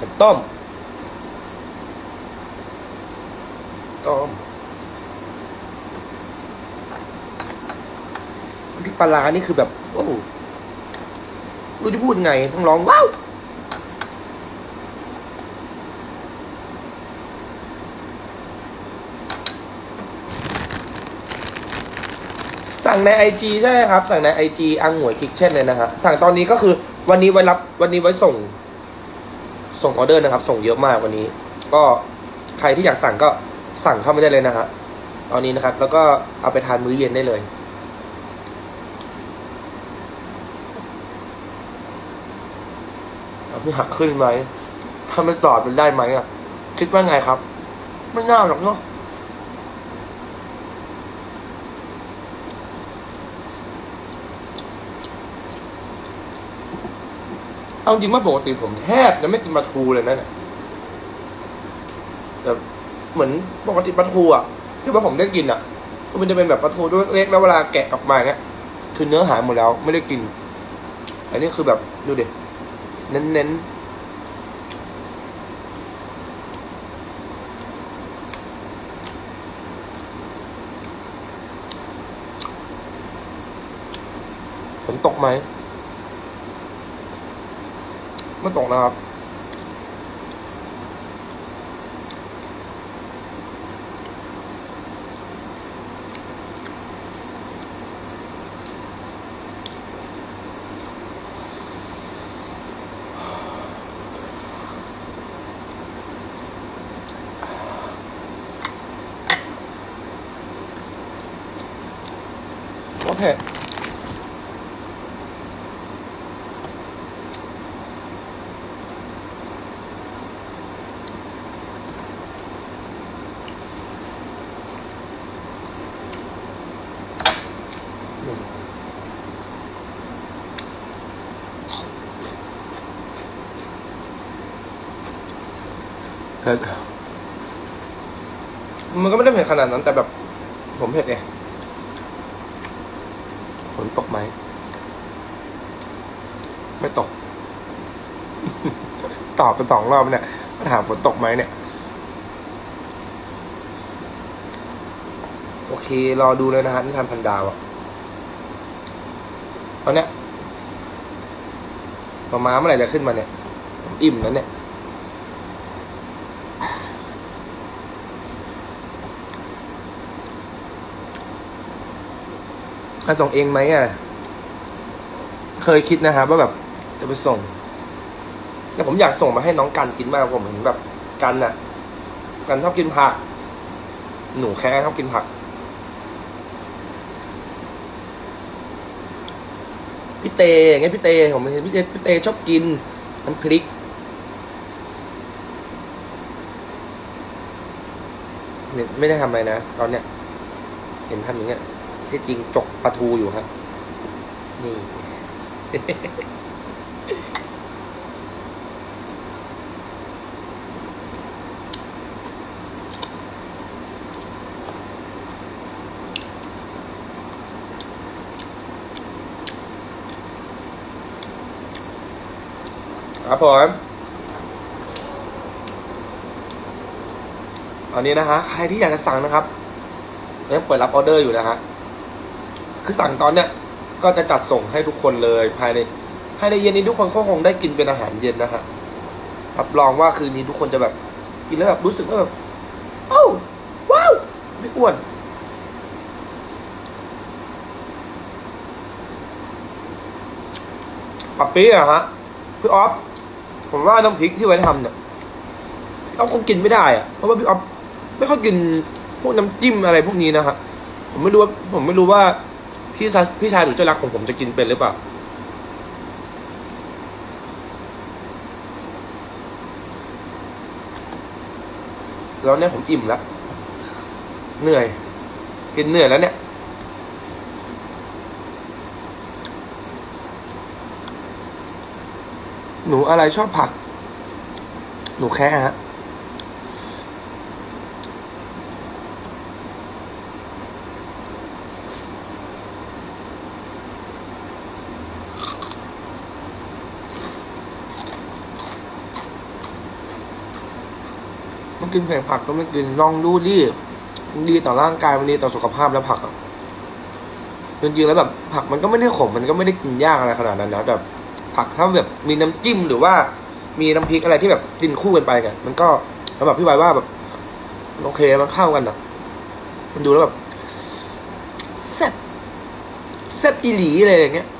พริกปลาร้านี่คือแบบโอ้รู้จะพูดไงต้องร้องว้าวสั่งใน IG ใช่ครับสั่งใน IG อังหมวยคิกเช่นเลยนะฮะสั่งตอนนี้ก็คือวันนี้ไว้ส่งออเดอร์นะครับส่งเยอะมากวันนี้ก็ใครที่อยากสั่งก็สั่งเข้ามาได้เลยนะฮะตอนนี้นะครับแล้วก็เอาไปทานมื้อเย็นได้เลยไม่หักขึ้นไหมถ้าไม่สอดมันได้ไหมอ่ะคิดว่าไงครับไม่น่าหรอกเนาะเอาจริงว่าปกติผมแทบจะไม่กินปลาทูเลยนะเนี่ยแต่เหมือนปกติปลาทูอ่ะที่ว่าผมได้กินอ่ะคือมันจะเป็นแบบปลาทูด้วยเล็กแล้วเวลาแกะออกมาเงี้ยคือเนื้อหายหมดแล้วไม่ได้กินอันนี้คือแบบดูดิเน้นฝนตกไหมไม่ตกนะครับว่าเผ็ดมันก็ไม่ได้เผ็ดขนาดนั้นแต่แบบผมเผ็ดไงฝนตกไหมไม่ตก ตอบไป2 รอบเนี่ยมาถามฝนตกไหมเนี่ยโอเครอดูเลยนะฮะนิทานพันดาวอะอนเนี้ยมาเมื่อไหร่จะขึ้นมาเนี่ยอิ่มแล้วเนี่ยจะส่งเองไหมอ่ะเคยคิดนะครับว่าแบบจะไปส่งแต่ผมอยากส่งมาให้น้องกันกินมากผมเห็นแบบกันอ่ะกันชอบกินผักหนูแค่ชอบกินผักพี่เตอย่างเงี้ยพี่เตผมเห็นพี่เตชอบกินน้ำพริกไม่ได้ทำอะไรนะตอนเนี้ยเห็นทำอย่างเงี้ยที่จริงจกปลาทูอยู่ครับนี่ ครับผมอันนี้นะฮะใครที่อยากจะสั่งนะครับยังเปิดรับออเดอร์อยู่นะฮะคือสั่งตอนเนี้ยก็จะจัดส่งให้ทุกคนเลยภายในเย็นนี้ทุกคนก็คงได้กินเป็นอาหารเย็นนะฮะรับรองว่าคืนนี้ทุกคนจะแบบกินแล้วแบบรู้สึกว่าแบบโอ้ว้าวไม่อ้วนปับปี้อะฮะพี่ออฟผมว่าน้ำพริกที่ไว้ทำเนี่ยพี่ออฟคงกินไม่ได้อะเพราะว่าพี่ออฟไม่ค่อยกินพวกน้ำจิ้มอะไรพวกนี้นะฮะผมไม่รู้ว่าพี่ชายหรือเจ้ารักของผมจะกินเป็นหรือเปล่าแล้วเนี่ยผมอิ่มแล้วเหนื่อยกินเหนื่อยแล้วเนี่ยหนูอะไรชอบผักหนูแค่ฮะมันกินแผงผักก็ไม่กินลองดูดิดีต่อร่างกายมันดีต่อสุขภาพแล้วผักจริงๆแล้วแบบผักมันก็ไม่ได้ขมมันก็ไม่ได้กินยากอะไรขนาดนั้นนะแบบผักถ้าแบบมีน้ำจิ้มหรือว่ามีน้ำพริกอะไรที่แบบกินคู่กันไปกันมันก็สำหรับพี่ไว้ว่าแบบโอเคมันเข้ากันอ่ะมันดูแล้วแบบแซ่บอีหลีอะไรอย่างเงี้ย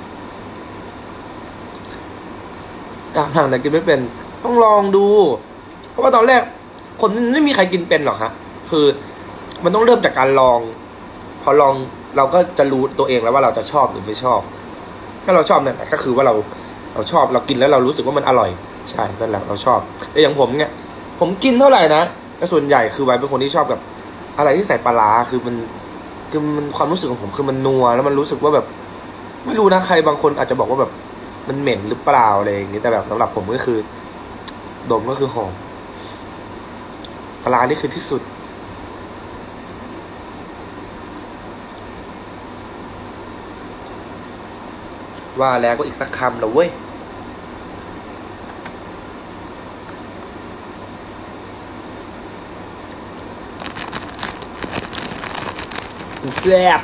อยากสั่งแต่กินไม่เป็นต้องลองดูเพราะว่าตอนแรกคนไม่มีใครกินเป็นหรอกฮะคือมันต้องเริ่มจากการลองพอลองเราก็จะรู้ตัวเองแล้วว่าเราจะชอบหรือไม่ชอบถ้าเราชอบเนี่ยก็คือว่าเราชอบเรากินแล้วเรารู้สึกว่ามันอร่อยใช่นั่นแหละเราชอบแต่อย่างผมเนี่ยผมกินเท่าไหร่นะแต่ส่วนใหญ่คือไว้เป็นคนที่ชอบแบบอะไรที่ใส่ปลาร้าคือมันความรู้สึกของผมคือมันนัวแล้วมันรู้สึกว่าแบบไม่รู้นะใครบางคนอาจจะบอกว่าแบบมันเหม็นหรือเปล่าอะไรอย่างนี้แต่แบบสำหรับผมก็คือดมก็คือหอมปลาร้านี่คือที่สุดว่าแล้วก็อีกสักคำแล้วเว้ยแซ่บ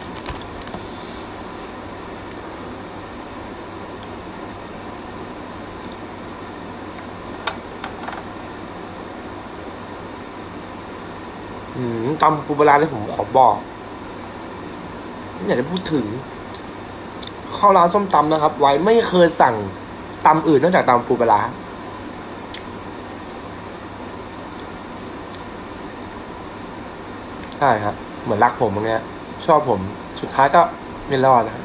ตำปูปลาร้าที่ผมขอบอกไม่อยากจะพูดถึงเข้าร้านส้มตำนะครับไว้ไม่เคยสั่งตำอื่นนอกจากตำปูปลาร้าใช่ครับเหมือนรักผมอย่างเงี้ยชอบผมสุดท้ายก็ไม่รอดนะ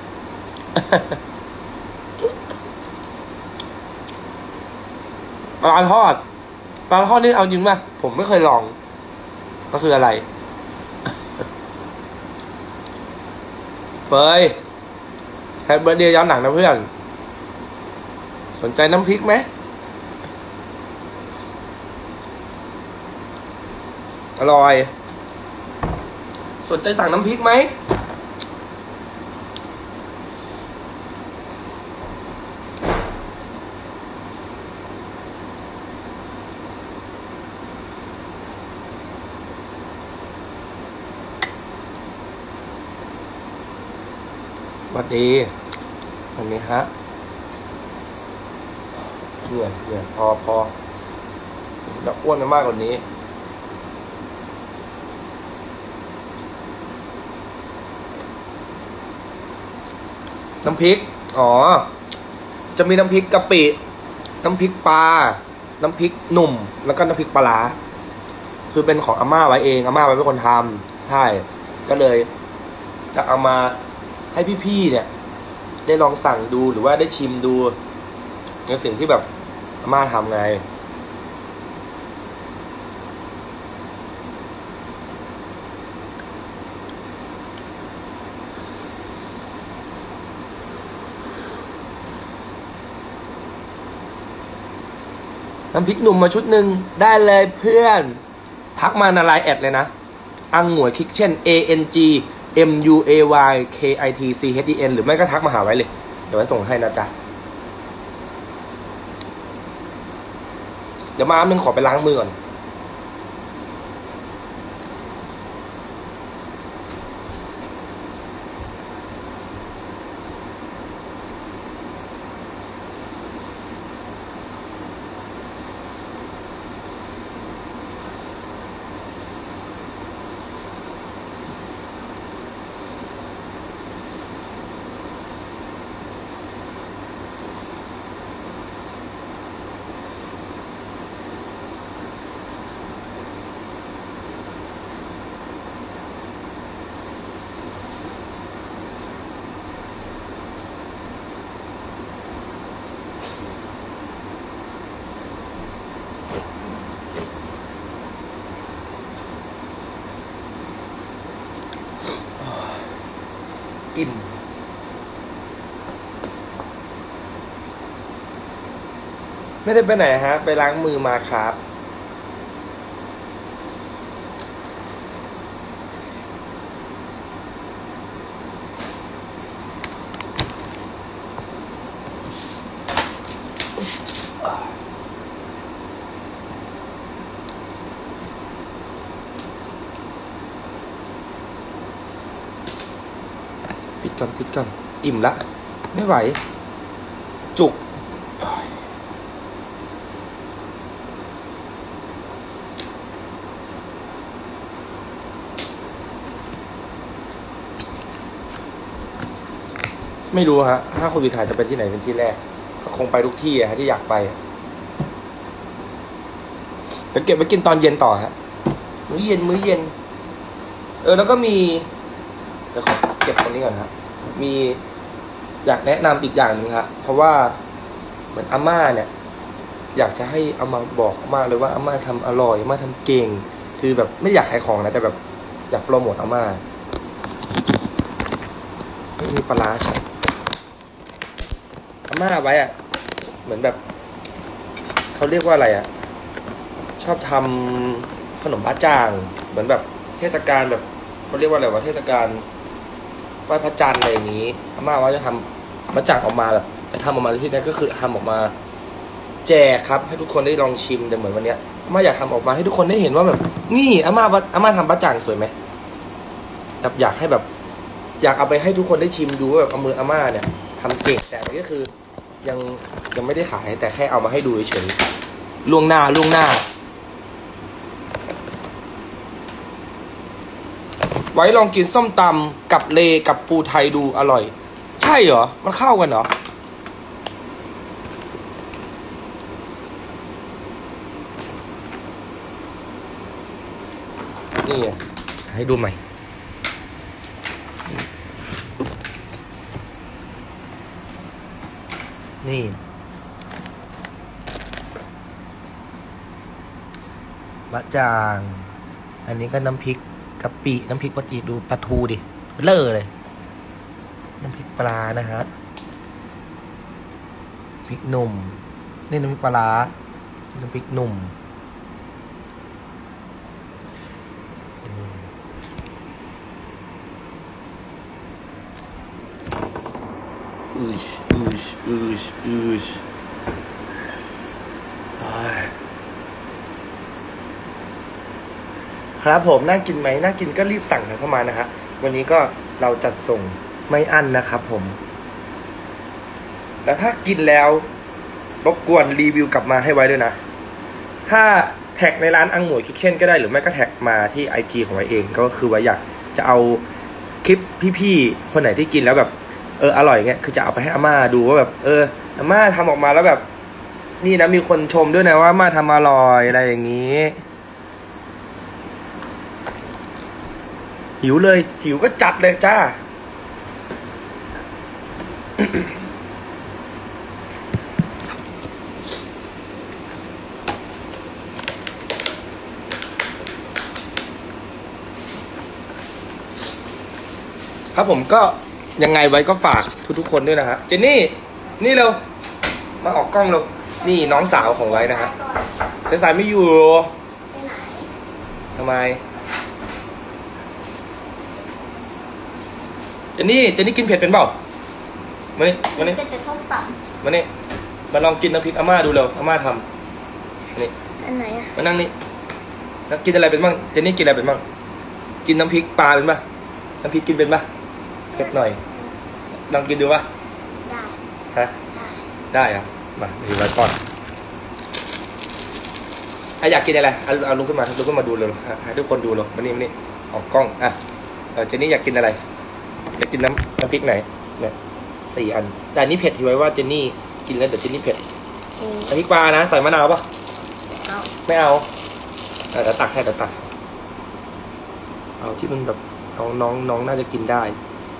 ปลาทอดนี่เอาจริงป่ะผมไม่เคยลองก็คืออะไร เฟยแฮปปี้เบิร์ธเดย์ย้อนหนังนะเพื่อนสนใจน้ำพริกไหมอร่อยสนใจสั่งน้ำพริกไหมสวัสดีอันนี้ฮะเนี่ยพอจะอ้วนไปมากกว่านี้น้ำพริกจะมีน้ำพริกกะปิน้ำพริกปลาน้ำพริกหนุ่มแล้วก็น้ำพริกปลาร้าคือเป็นของอาม่าไว้เองอาม่าไว้เป็นคนทำใช่ก็เลยจะเอามาให้พี่ๆเนี่ยได้ลองสั่งดูหรือว่าได้ชิมดูในสิ่งที่แบบอาม่าทำไงน้ำพริกหนุ่มมาชุดหนึ่งได้เลยเพื่อนทักมาในไลน์แอดเลยนะอังหมวยคิกเช่น ANGMUAYKITCHEN หรือไม่ก็ทักมาหาไว้เลยเดี๋ยวไว้ส่งให้นะจ๊ะเดี๋ยวมาอันนึงขอไปล้างมือก่อนอิ่มไม่ได้ไปไหนฮะไปล้างมือมาครับปิดก่อนอิ่มละไม่ไหวจุกไม่รู้ฮะถ้าโควิดหายจะไปที่ไหนเป็นที่แรกก็คงไปทุกที่ฮะที่อยากไปเดี๋ยวเก็บไว้กินตอนเย็นต่อฮะมื้อเย็นแล้วก็มีเดี๋ยวขอเก็บตรงนี้ก่อนฮะมีอยากแนะนำอีกอย่างหนึ่งครับเพราะว่าเหมือนอาม่าเนี่ยอยากจะให้อาม่าบอกมากเลยว่าอาม่าทำอร่อยอาม่าทำเก่งคือแบบไม่อยากขายของนะแต่แบบอยากโปรโมทอาม่าไม่มีปลาร้าใช่อาม่าไว้อะเหมือนแบบเขาเรียกว่าอะไรอะชอบทำขนมบ้าจ่างเหมือนแบบเทศกาลแบบเขาเรียกว่าอะไรวะเทศกาลไหว้พระจันทร์อะไรอย่างนี้อาม่าว่าจะทำมาจากออกมาแบบจะทำออกมาที่นี้ก็คือทำออกมาแจกครับให้ทุกคนได้ลองชิมแต่เหมือนวันนี้อาม่าอยากทำออกมาให้ทุกคนได้เห็นว่าแบบนี่อาม่าทำบะจ่างสวยไหมแบบอยากให้แบบอยากเอาไปให้ทุกคนได้ชิมดูว่าแบบเอามืออาม่าเนี่ยทำเก่งแต่ก็คือยังไม่ได้ขายแต่แค่เอามาให้ดูเฉยล่วงหน้าไว้ลองกินส้มตำกับเลกับปูไทยดูอร่อยใช่เหรอมันเข้ากันเหรอนี่ไงให้ดูใหม่นี่บะจ่างอันนี้ก็น้ำพริกกะปิน้ำพริกปกติดูปลาทูดิเลอะเลยน้ำพริกปลานะฮะพริกหนุ่มนี่น้ำพริกปลาน้ำพริกหนุ่มครับผมน่ากินไหมน่ากินก็รีบสั่งกันเข้ามานะฮะวันนี้ก็เราจัดส่งไม่อั้นนะครับผมแล้วถ้ากินแล้วรบกวนรีวิวกลับมาให้ไว้ด้วยนะถ้าแท็กในร้านอังหมวยคิทเช่นก็ได้หรือไม่ก็แท็กมาที่ IG ของไว้เองก็คือไว้อยากจะเอาคลิปพี่ๆคนไหนที่กินแล้วแบบอร่อยเงี้ยคือจะเอาไปให้อาม่าดูว่าแบบอาม่าทำออกมาแล้วแบบนี่นะมีคนชมด้วยนะว่าอาม่าทำอร่อยอะไรอย่างนี้หิวเลยหิวก็จัดเลยจ้า ครับผมก็ยังไงไว้ก็ฝากทุกๆคนด้วยนะฮะเจนนี่นี่เร็วมาออกกล้องเร็วนี่น้องสาวของไว้นะฮะสายไม่อยู่ไปไหนทำไมเจนนี่กินเผ็ดเป็นเปล่ามานี่เป็นแต่ส้มตำมานี่มาลองกินน้ำพริกอาม่าดูเร็วอาม่าทำนี่อันไหนอะมานั่งนี่แล้วกินอะไรเป็นบ้างเจนนี่กินอะไรเป็นบ้างกินน้ำพริกปลาเป็นป่ะน้ำพริกกินเป็นป่ะเผ็ดหน่อยลองกินดูป่ะได้ฮะได้อะมาดูไว้ก่อนอยากกินอะไรเอาลุกขึ้นมาดูเลยให้ทุกคนดูเลยมานี่ออกกล้องอ่ะเจนนี่อยากกินอะไรอยากกินน้ำพริกไหนเนี่ย4 อันแต่อันนี้เผ็ดที่ไว้ว่าเจนนี่กินแล้วแต่เจนนี่เผ็ดน้ำพริกปลานะใส่มะนาวป่ะไม่เอาแต่ตักให้แต่ตักเอาที่มันแบบเอาน้องน่าจะกินได้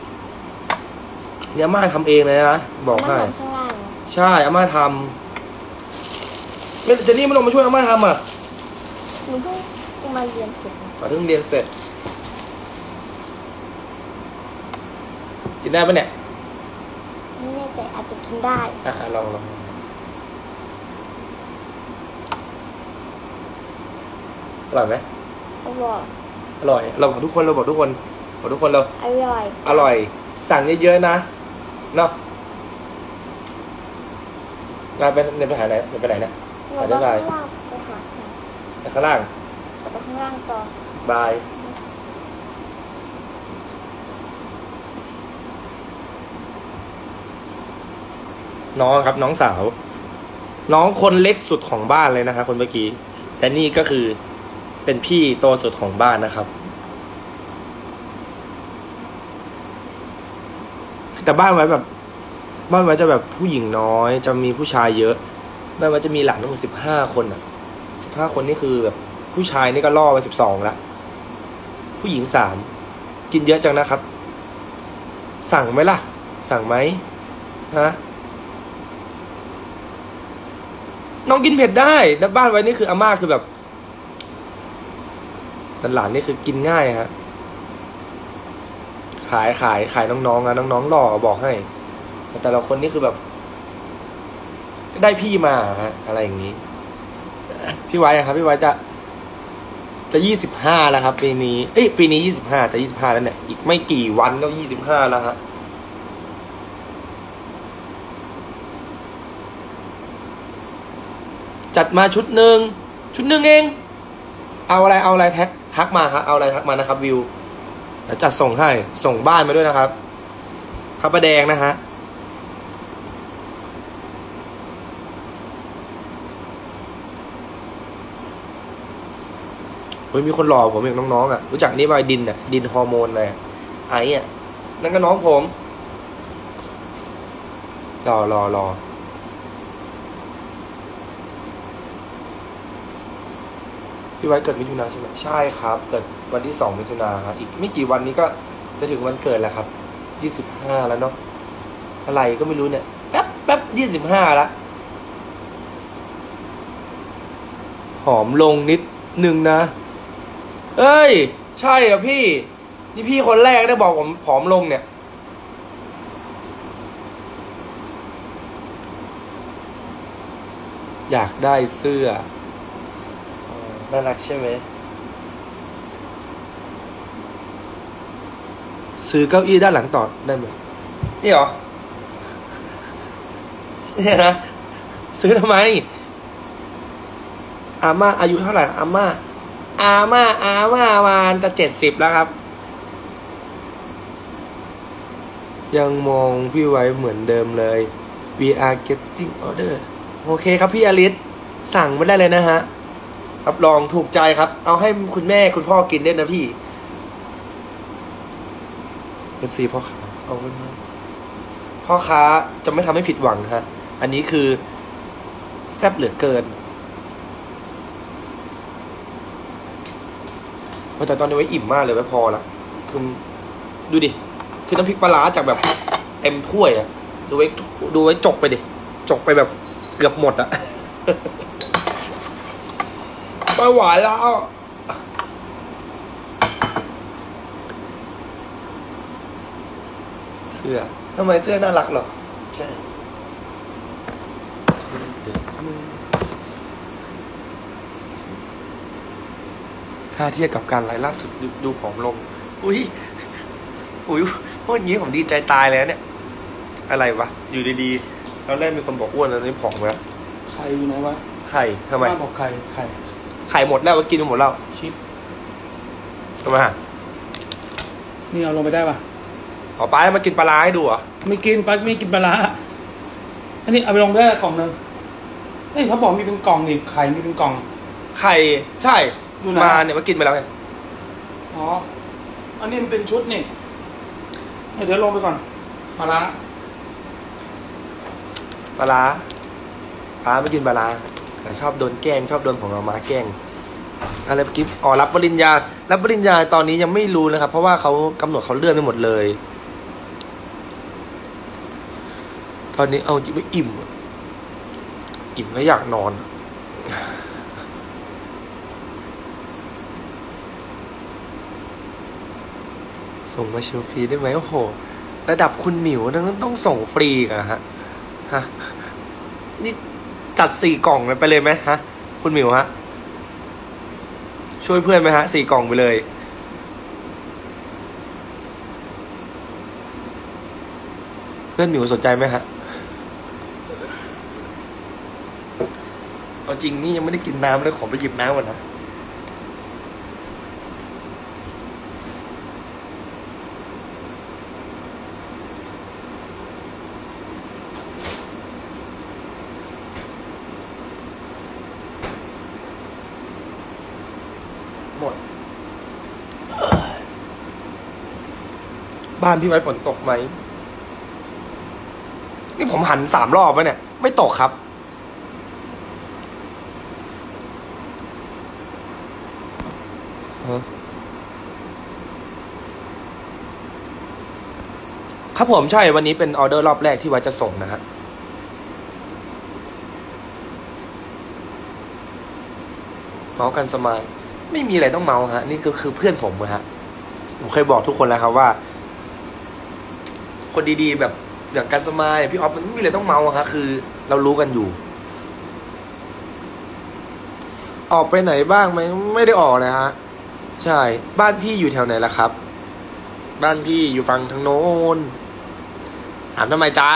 เนี่ยอาม่าทำเองเลยนะบอกให้ใช่อาม่าทำไม่เจนนี่ไม่ลงมาช่วยอาม่าทำอ่ะหนูเพิ่งมาเรียนเสร็จเพิ่งเรียนเสร็จกินได้ปะเนี่ยไม่แน่ใจอาจจะกินได้ลองอร่อยไหมอร่อยเราบอกทุกคนเราอร่อยสั่งเยอะๆนะเนาะงานไปหาไหนไปไหนนะหาเจ้านายไปข้างล่างต่อบายน้องครับน้องสาวน้องคนเล็กสุดของบ้านเลยนะครับคนเมื่อกี้แต่นี่ก็คือเป็นพี่โตสุดของบ้านนะครับแต่บ้านไว้จะแบบผู้หญิงน้อยจะมีผู้ชายเยอะบ้านไว้จะมีหลานทั้งหมด15 คนอ่ะ15 คนนี่คือแบบผู้ชายนี่ก็ล่อไป12ละผู้หญิง3กินเยอะจังนะครับสั่งไหมล่ะสั่งไหมฮะน้องกินเผ็ดได้แล้วบ้านไว้นี่คืออาม่าคือแบบหลานนี่คือกินง่ายฮะขายน้องๆนะน้องๆหล่อบอกให้แต่ละคนนี่คือแบบได้พี่มาฮะอะไรอย่างนี้พี่ไว้ครับพี่ไว้จะ25แล้วครับปีนี้ปีนี้25จะ25แล้วเนี่ยอีกไม่กี่วันก็25แล้วฮะจัดมาชุดหนึ่งเองเอาอะไรทักมาครับเอาอะไรทักมานะครับวิวจัดส่งให้ส่งบ้านมาด้วยนะครับพระประแดงนะฮะเฮ้ยมีคนหล่อผมอย่างน้องๆอ่ะรู้จักนี่ไหมดินอ่ะดินฮอร์โมนเลยไอ้อ่ะนั่นก็น้องผมรอพี่ไว้เกิดมิถุนาใช่ไหมใช่ครับเกิดวันที่2 มิถุนาครับอีกไม่กี่วันนี้ก็จะถึงวันเกิดแล้วครับ25แล้วเนาะอะไรก็ไม่รู้เนี่ยแป๊บ25แล้วหอมลงนิดนึงนะเอ้ยใช่เหรอพี่นี่พี่คนแรกได้บอกผมผอมลงเนี่ยอยากได้เสื้อน่ารักใช่ไหมซื้อเก้าอี้ด้านหลังต่อได้ไหมนี่เหรอเนี่ยนะซื้อทำไมอาม่าอายุเท่าไหร่อาม่ามันจะ70แล้วครับยังมองพี่ไว้เหมือนเดิมเลย we are getting order โอเคครับพี่อลิสสั่งมาได้เลยนะฮะรับรองถูกใจครับเอาให้คุณแม่คุณพ่อกินได้นะพี่ FC พ่อค้าเอาไว้นะพ่อค้าจะไม่ทำให้ผิดหวังฮะอันนี้คือแซ่บเหลือเกินแต่ตอนนี้ไว้อิ่มมากเลยไม่พอละคือดูดิคือน้ำพริกปลาร้าจากแบบเต็มถ้วยอะดูไว้จกไปดิจกไปแบบเกือบหมดอะไม่ไหวแล้วเสื้อทำไมเสื้อน่ารักหรอใช่ถ้าเทียบกับการไลฟ์ล่าสุดดูผอมลงอุ้ยพูดอย่างนี้ผมดีใจตายแล้วเนี่ยอะไรวะอยู่ดีๆเราแรกมีคนบอกอ้วนแล้วนี่ผอมแล้วไข่อยู่ไหนวะไข่ทำไมบอกไข่หมดแล้วกินไปหมดแล้วชิปทำไมฮะนี่เอาลงไปได้ปะอ๋อป้ามากินปลาร้าให้ดูเหรอไม่กินป้าไม่กินปลาร้าอันนี้เอาไปลงได้กล่องนึงเฮ้ยเขาบอกมีเป็นกล่องนี่ไข่มีเป็นกล่องไข่ใช่มาเนี่ยมากินไปแล้วไงอ๋ออันนี้มันเป็นชุดนี่เดี๋ยวลงไปก่อนปลาร้าป้าไม่กินปลาร้าชอบโดนแกล้งชอบโดนของเรามาแกล้งอะไรเมื่อกี้อ๋อรับปริญญาตอนนี้ยังไม่รู้นะครับเพราะว่าเขากำหนดเขาเลื่อนไปหมดเลยตอนนี้เอาจริงไม่อิ่มแล้วอยากนอนส่งมาชิวฟรีได้ไหมโอ้โหระดับคุณหมิวต้องส่งฟรีอะฮะนี่จัด4 กล่องไปเลยไหมฮะคุณหมิวฮะช่วยเพื่อนไหมฮะ4 กล่องไปเลยเพื่อนหมิวสนใจไหมฮะเอาจริงนี่ยังไม่ได้กินน้ำเลยขอไปหยิบน้ำก่อนนะหมดบ้านพี่ไว้ฝนตกไหมนี่ผมหัน3 รอบแล้วเนี่ยไม่ตกครับครับผมใช่วันนี้เป็นออเดอร์รอบแรกที่ไว้จะส่งนะฮะเมาส์กันสมายไม่มีอะไรต้องเมาส์ฮะนี่คือเพื่อนผมฮะผมเคยบอกทุกคนแล้วครับว่าคนดีๆแบบอย่างกันสมายพี่ออฟมันไม่มีอะไรต้องเมาส์ฮะคือเรารู้กันอยู่ออกไปไหนบ้างไหมไม่ได้ออกเลยฮะใช่บ้านพี่อยู่แถวไหนล่ะครับบ้านพี่อยู่ฝั่งทางโน้นถามทำไมจ๊ะ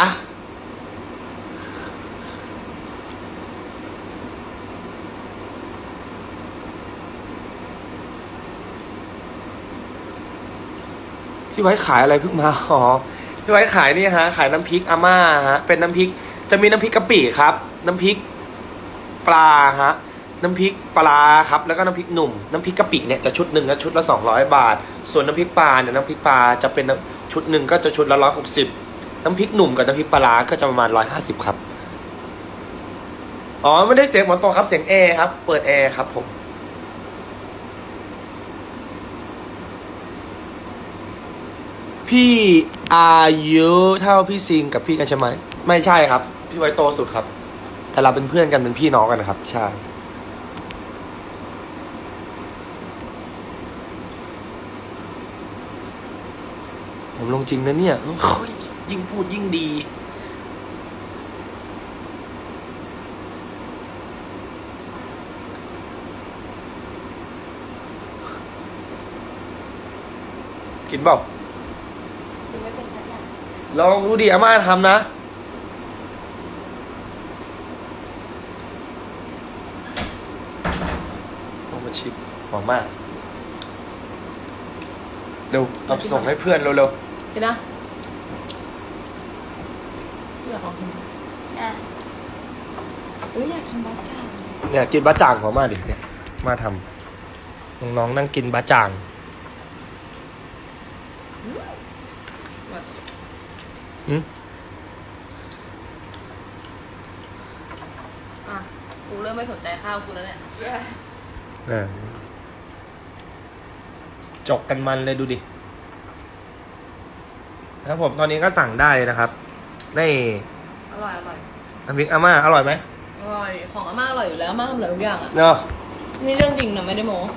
พี่ไว้ขายอะไรเพิ่งมาอ๋อพี่ไว้ขายนี่ฮะขายน้ำพริกอาม่าฮะเป็นน้ำพริกจะมีน้ำพริกกะปิครับน้ำพริกปลาฮะน้ำพริกปลาครับแล้วก็น้ำพริกหนุ่มน้ำพริกกะปิเนี่ยจะชุดหนึ่งนะชุดละ200 บาทส่วนน้ำพริกปลาเนี่ยน้ำพริกปลาจะเป็นชุดหนึ่งก็จะชุดละ160น้ำพริกหนุ่มกับน้ำพริกปลาก็จะประมาณ150ครับอ๋อไม่ได้เสียงฝนตกครับเสียงแอร์ครับเปิดแอร์ครับผมพี่อายุเท่าพี่ซิงกับพี่กันใช่ไหมไม่ใช่ครับพี่ไว้โตสุดครับแต่เราเป็นเพื่อนกันเป็นพี่น้องกันนะครับใช่ผมลงจริงนะเนี่ยยิ่งพูดยิ่งดีกินเปล่าลองดูดิอาม่าทำนะลองมาชิมหอมมากเร็วเอาส่งให้เพื่อนเร็วๆเดี๋ยวนะเพื่อของกินอ่ะอยากกินบะจ่างเนี่ยกินบะจ่างของมาดิเนี่ยมาทำน้องๆนั่งกินบะจ่างกูเริ่มไม่สนใจข้าวกูแล้วเนี่ยจกกันมันเลยดูดิครับผมตอนนี้ก็สั่งได้นะครับนี่อร่อยน้ำพริกอาม่าอร่อยไหมอร่อยของอาม่าอร่อยอยู่แล้วอาม่าทำอร่อยทุกอย่างอ่ะเนาะนี่เรื่องจริงนะไม่ได้โม้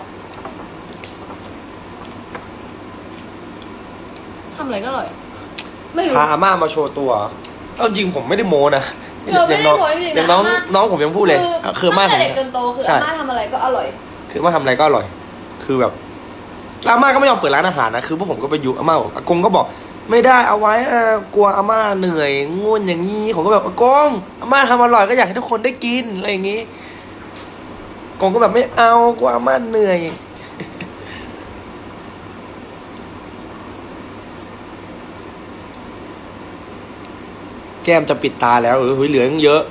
ทำอะไรก็อร่อยไม่รู้พาอาม่ามาโชว์ตัวเอาจริงผมไม่ได้โม้นะอย่างน้องผมยังพูดเลยคืออาม่าตั้งแต่เด็กจนโตคืออาม่าทำอะไรก็อร่อยคืออาม่าทำอะไรก็อร่อยคือแบบอาม่าก็ไม่ยอมเปิดร้านอาหารนะคือพวกผมก็ไปยุอาม่าบอกอากงก็บอกไม่ได้เอาไว้กลัวอาม่าเหนื่อยง่วนอย่างนี้ผมก็แบบอากงอาม่าทำอร่อยก็อยากให้ทุกคนได้กินอะไรอย่างนี้กงก็แบบไม่เอากลัวอาม่าเหนื่อยแก้มจะปิดตาแล้วเหลือเยอะ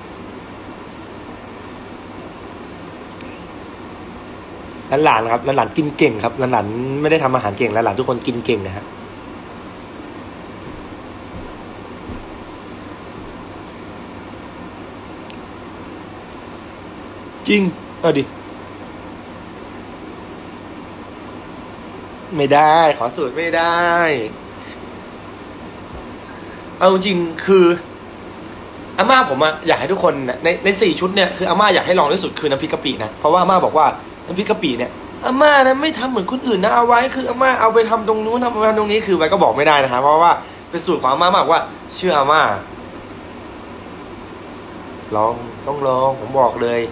หลานครับหลานกินเก่งครับหลานไม่ได้ทำอาหารเก่งหลานทุกคนกินเก่งนะฮะจริงเอาดิไม่ได้ขอสูตรไม่ได้เอาจริงคืออาม่าผมอะอยากให้ทุกคนใน4ชุดเนี่ยคืออาม่าอยากให้ลองที่สุดคือน้ำพริกกะปินะเพราะว่าอาม่าบอกว่าน้ำพริกกะปิเนี่ยอาม่านะไม่ทำเหมือนคนอื่นนะเอาไว้คืออาม่าเอาไปทำตรงนู้นทำไปทำตรงนี้คือไว้ก็บอกไม่ได้นะฮะเพราะว่าเป็นสูตรของอาม่ามากว่าเชื่ออาม่าลองต้องลองผมบอกเลย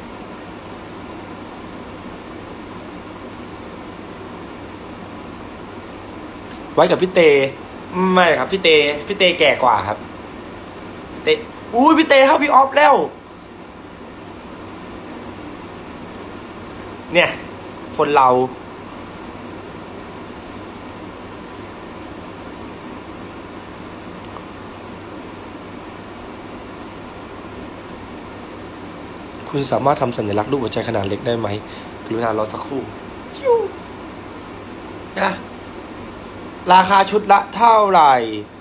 ไว้กับพี่เตไม่ครับพี่เตแก่กว่าครับพี่เตอุ้ยพี่เตเท่าพี่ออฟแล้วเนี่ยคนเราคุณสามารถทำสัญลักษณ์รูปหัวใจขนาดเล็กได้ไหมกรุณารอสักครู่นะราคาชุดละเท่าไหร่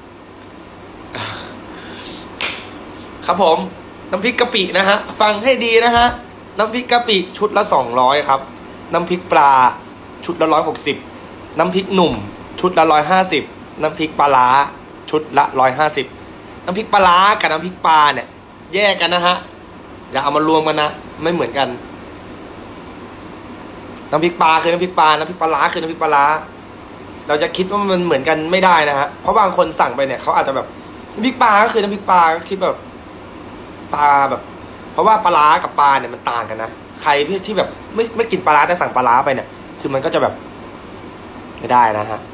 ครับผมน้ำพริกกะปินะฮะฟังให้ดีนะฮะน้ำพริกกะปิชุดละ200ครับน้ำพริกปลาชุดละ160น้ำพริกหนุ่มชุดละ150น้ำพริกปลาร้าชุดละ150น้ำพริกปลาร้ากับน้ำพริกปลาเนี่ยแยกกันนะฮะอย่าเอามารวมกันนะไม่เหมือนกันน้ำพริกปลาคือน้ำพริกปลาน้ำพริกปลาร้าคือน้ำพริกปลาร้าเราจะคิดว่ามันเหมือนกันไม่ได้นะฮะเพราะบางคนสั่งไปเนี่ยเขาอาจจะแบบน้ำพริกปลาก็คือน้ำพริกปลาก็คิดแบบปลาแบบเพราะว่าปลาร้ากับปลาเนี่ยมันต่างกันนะใครที่แบบไม่กินปลาร้าแต่สั่งปลาร้าไปเนี่ยคือมันก็จะแบบไม่ได้นะฮะ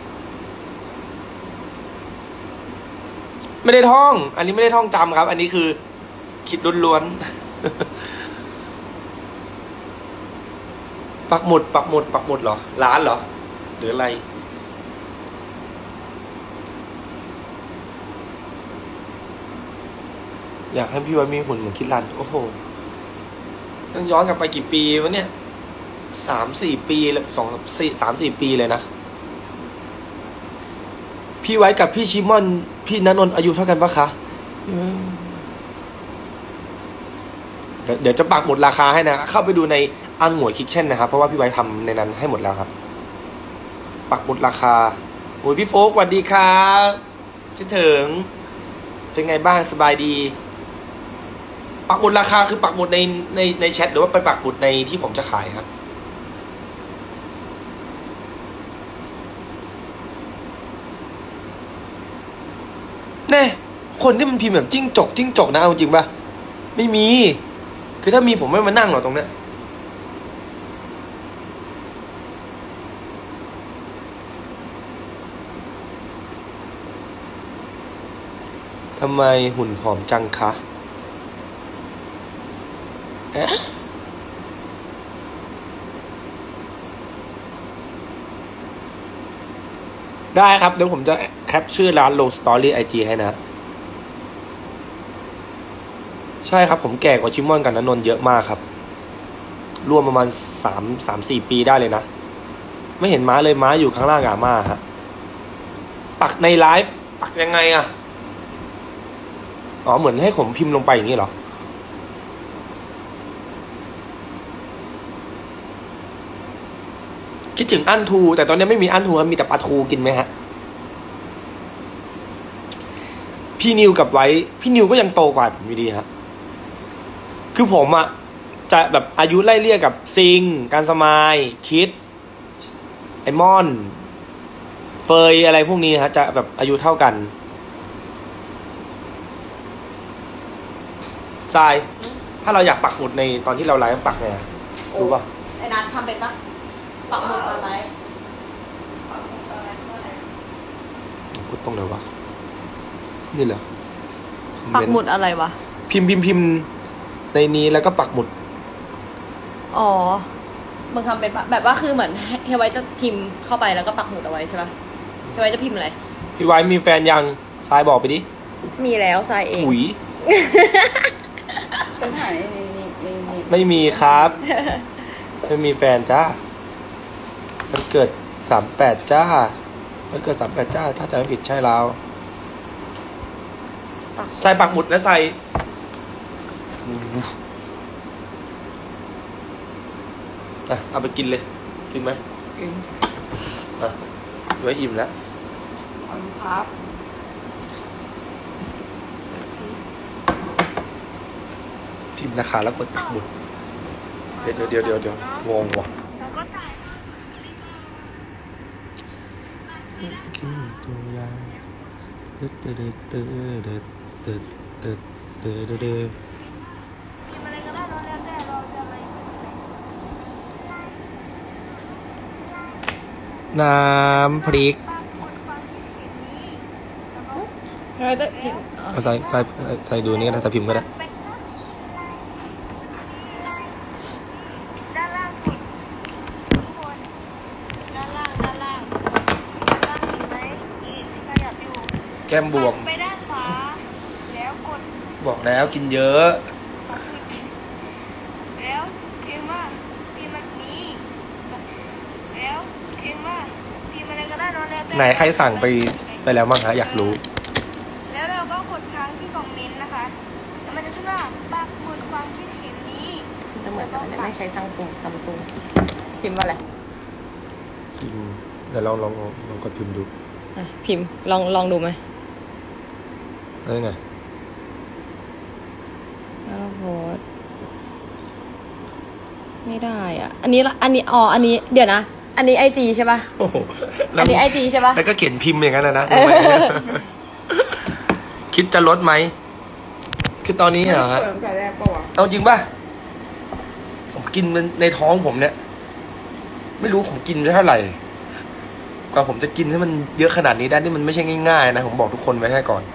ไม่ได้ท่องอันนี้ไม่ได้ท่องจำครับอันนี้คือคิดล้วนๆปักหมุดเหรอร้านเหรอหรืออะไรอยากให้พี่ไว้มีหุ่นเหมือนคิดรันโอ้โหต้องย้อนกลับไปกี่ปีวะเนี่ย3-4 ปีเลย3-4 ปีเลยนะพี่ไว้กับพี่ชิมอนพี่ณนนท์อายุเท่ากันปะคะเดี๋ยวจะปักหมุดราคาให้นะเข้าไปดูในอังหมวยคิทเช่นนะครับเพราะว่าพี่ไว้ทำในนั้นให้หมดแล้วครับปักหมุดราคาโอ้ยพี่โฟกสวัสดีครับคิดถึงเป็นไงบ้างสบายดีปักหมุดราคาคือปักหมุดในแชทหรือว่าไปปักหมุดในที่ผมจะขายครับแน่คนที่มันพิมพ์แบบจิ้งจกนะเอาจริงป่ะไม่มีคือถ้ามีผมไม่มานั่งหรอกตรงเนี้ยทำไมหุ่นผอมจังคะได้ครับเดี๋ยวผมจะแคปชื่อร้านลงสตอรี่ IG ให้นะใช่ครับผมแก่กว่าชิมอนกับณนนท์เยอะมากครับรวมประมาณ3-4 ปีได้เลยนะไม่เห็นม้าเลยม้าอยู่ข้างล่างอาม่าฮะปักในไลฟ์ปักยังไงอะอ๋อเหมือนให้ผมพิมพ์ลงไปอย่างนี้เหรอคิดถึงอั้นทูแต่ตอนนี้ไม่มีอั้นทูมีแต่ปลาทูกินไหมฮะพี่นิวกับไว้พี่นิวก็ยังโตกว่าผมอยู่ดีฮะคือผมอะจะแบบอายุไล่เลี่ยกับซิงการสมายคิดไอมอนเฟยอะไรพวกนี้ฮะจะแบบอายุเท่ากันทรายถ้าเราอยากปักหมุดในตอนที่เราไลฟ์ปักไงรู้ป่ะไอ้นัททำเป็นปะปักหมุดอะไรกูตรงไหนวะนี่เหรอปักหมุดอะไรวะพิมพ์ในนี้แล้วก็ปักหมุดอ๋อมึงทำเป็นแบบว่าคือเหมือนเฮไว้จะพิมพ์เข้าไปแล้วก็ปักหมุดเอาไว้ใช่ปะเฮไว้จะพิมพ์อะไรพี่ไว้มีแฟนยังทรายบอกไปดิมีแล้วทรายเองอุ๋ยฉันถ่ายไม่มีครับไม่มีแฟนจ้ามันเกิด38จ้ามันเกิด38จ้าถ้าจำไม่ผิดใช่แล้วใส่ปักหมุดและใส่เอาไปกินเลยกินไหมกินไว้อิ่มแล้วครับพิมพ์ราคาแล้วกดปักหมุดเดี๋ยวงงว่ะตัวยาน้ำพริกใส่ดูนี่ก็ได้ใส่พิมพ์ก็ได้แก้มบวมไปด้านขวาแล้วกดบอกแล้วกินเยอะแล้วเองว่าพี่มันนี้แล้วเองว่าพี่มันอะไรก็ได้นอนแล้วไหนใครสั่งไปแล้วมั้งฮะอยากรู้แล้วเราก็กดค้างที่คอมเมนต์นะคะแล้วมันจะขึ้นว่าปักหมุดความคิดเห็นนี้จะเหมือนกันไม่ใช้ซัมซุงพิมพ์ว่าอะไรพิมพ์เดี๋ยวลองกดพิมพ์ดูพิมพ์ลองดูไหมได้ไงโหไม่ได้อ่ะอันนี้เดี๋ยวนะอันนี้IGใช่ป่ะอันนี้IGใช่ป่ะแล้วก็เขียนพิมพ์อย่างนั้นนะคิดจะลดไหมคือตอนนี้เหรอฮะเอาจริงป่ะผมกินในท้องผมเนี่ยไม่รู้ผมกินได้เท่าไหร่กว่าผมจะกินให้มันเยอะขนาดนี้ได้นี่มันไม่ใช่ง่ายๆนะผมบอกทุกคนไว้ให้ก่อน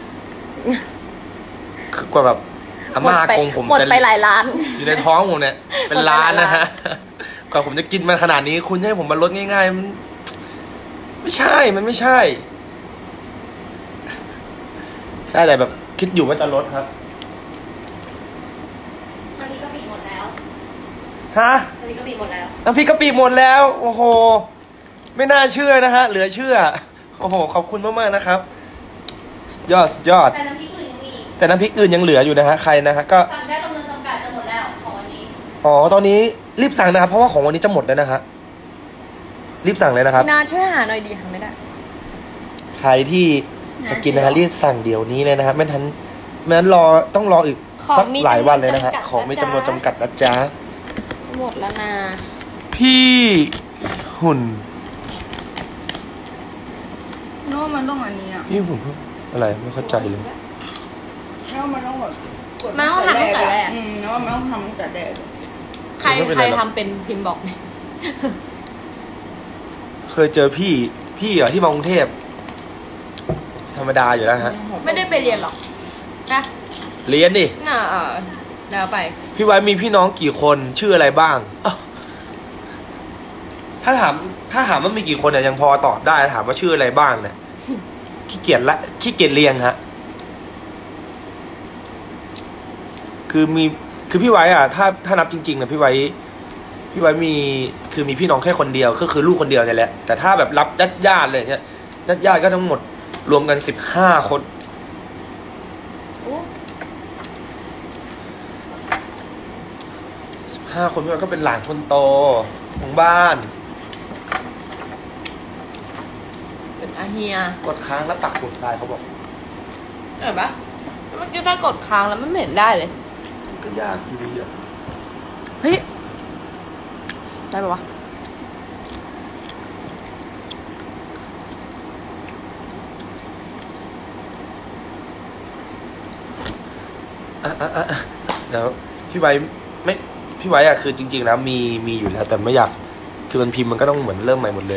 คือกว่าแบบอาม่าอากงผมหมดไปหลายล้านอยู่ในท้องผมเนี่ยเป็นล้านนะฮะกว่าผมจะกินมันขนาดนี้คุณให้ผมมาลดง่ายๆมันไม่ใช่มันไม่ใช่ใช่แต่แบบคิดอยู่ว่าจะลดครับตอนนี้ก็ปีหมดแล้วฮะตอนนี้ก็ปีหมดแล้วน้ำพริกกะปิหมดแล้วโอ้โหไม่น่าเชื่อนะฮะเหลือเชื่อโอ้โหขอบคุณมากๆนะครับยอดแต่น้ำพริกอื่นยังมีแต่น้ำพริกอื่นยังเหลืออยู่นะฮะใครนะฮะก็สั่งได้จำนวนจำกัดจะหมดแล้วของวันนี้อ๋อตอนนี้รีบสั่งนะครับเพราะว่าของวันนี้จะหมดแล้วนะฮะรีบสั่งเลยนะครับนาช่วยหาหน่อยดีหาไม่ได้ใครที่จะกินนะฮะรีบสั่งเดี๋ยวนี้เลยนะฮะไม่งั้นต้องรออีกสักหลายวันเลยนะฮะของมีจำนวนจำกัดนะจ๊ะหมดแล้วนะพี่หุ่นโน้มันต้องอันนี้อ่ะพี่หุ่นอะไรไม่เข้าใจเลยมันต้องแบบมันต้องทำตั้งแต่แรกแล้วมันต้องทำตั้งแต่แรกใครทำเป็นพิมพ์บอกเนี่ยเคยเจอพี่เหรอที่มากรุงเทพธรรมดาอยู่แล้วฮะไม่ได้ไปเรียนหรอกนะเรียนดิแล้วไปพี่ไว้มีพี่น้องกี่คนชื่ออะไรบ้างถ้าถามว่ามีกี่คนเนี่ยยังพอตอบได้ถามว่าชื่ออะไรบ้างเนี่ยขี้เกียจเรียงฮะคือพี่ไว้อะถ้านับจริงๆนะพี่ไว้มีพี่น้องแค่คนเดียวก็คือลูกคนเดียวนี่แหละแต่ถ้าแบบรับญาติเลยเนี่ยญาติก็ทั้งหมดรวมกัน15 คน15 คนพี่ไว้ก็เป็นหลานคนโตของบ้านเป็นอาเฮียกดค้างแล้วตักบดทรายเขาบอกเห็นปะเมื่อกี้ถ้ากดค้างแล้วมันไม่เห็นได้เลยก็ยากอยู่ดีอะเฮ้ยได้ปะวะเดี๋ยวพี่ไว้อะคือจริงๆแล้วมีอยู่แล้วแต่ไม่อยากคือมันพิมพ์มันก็ต้องเหมือนเริ่มใหม่หมดเลย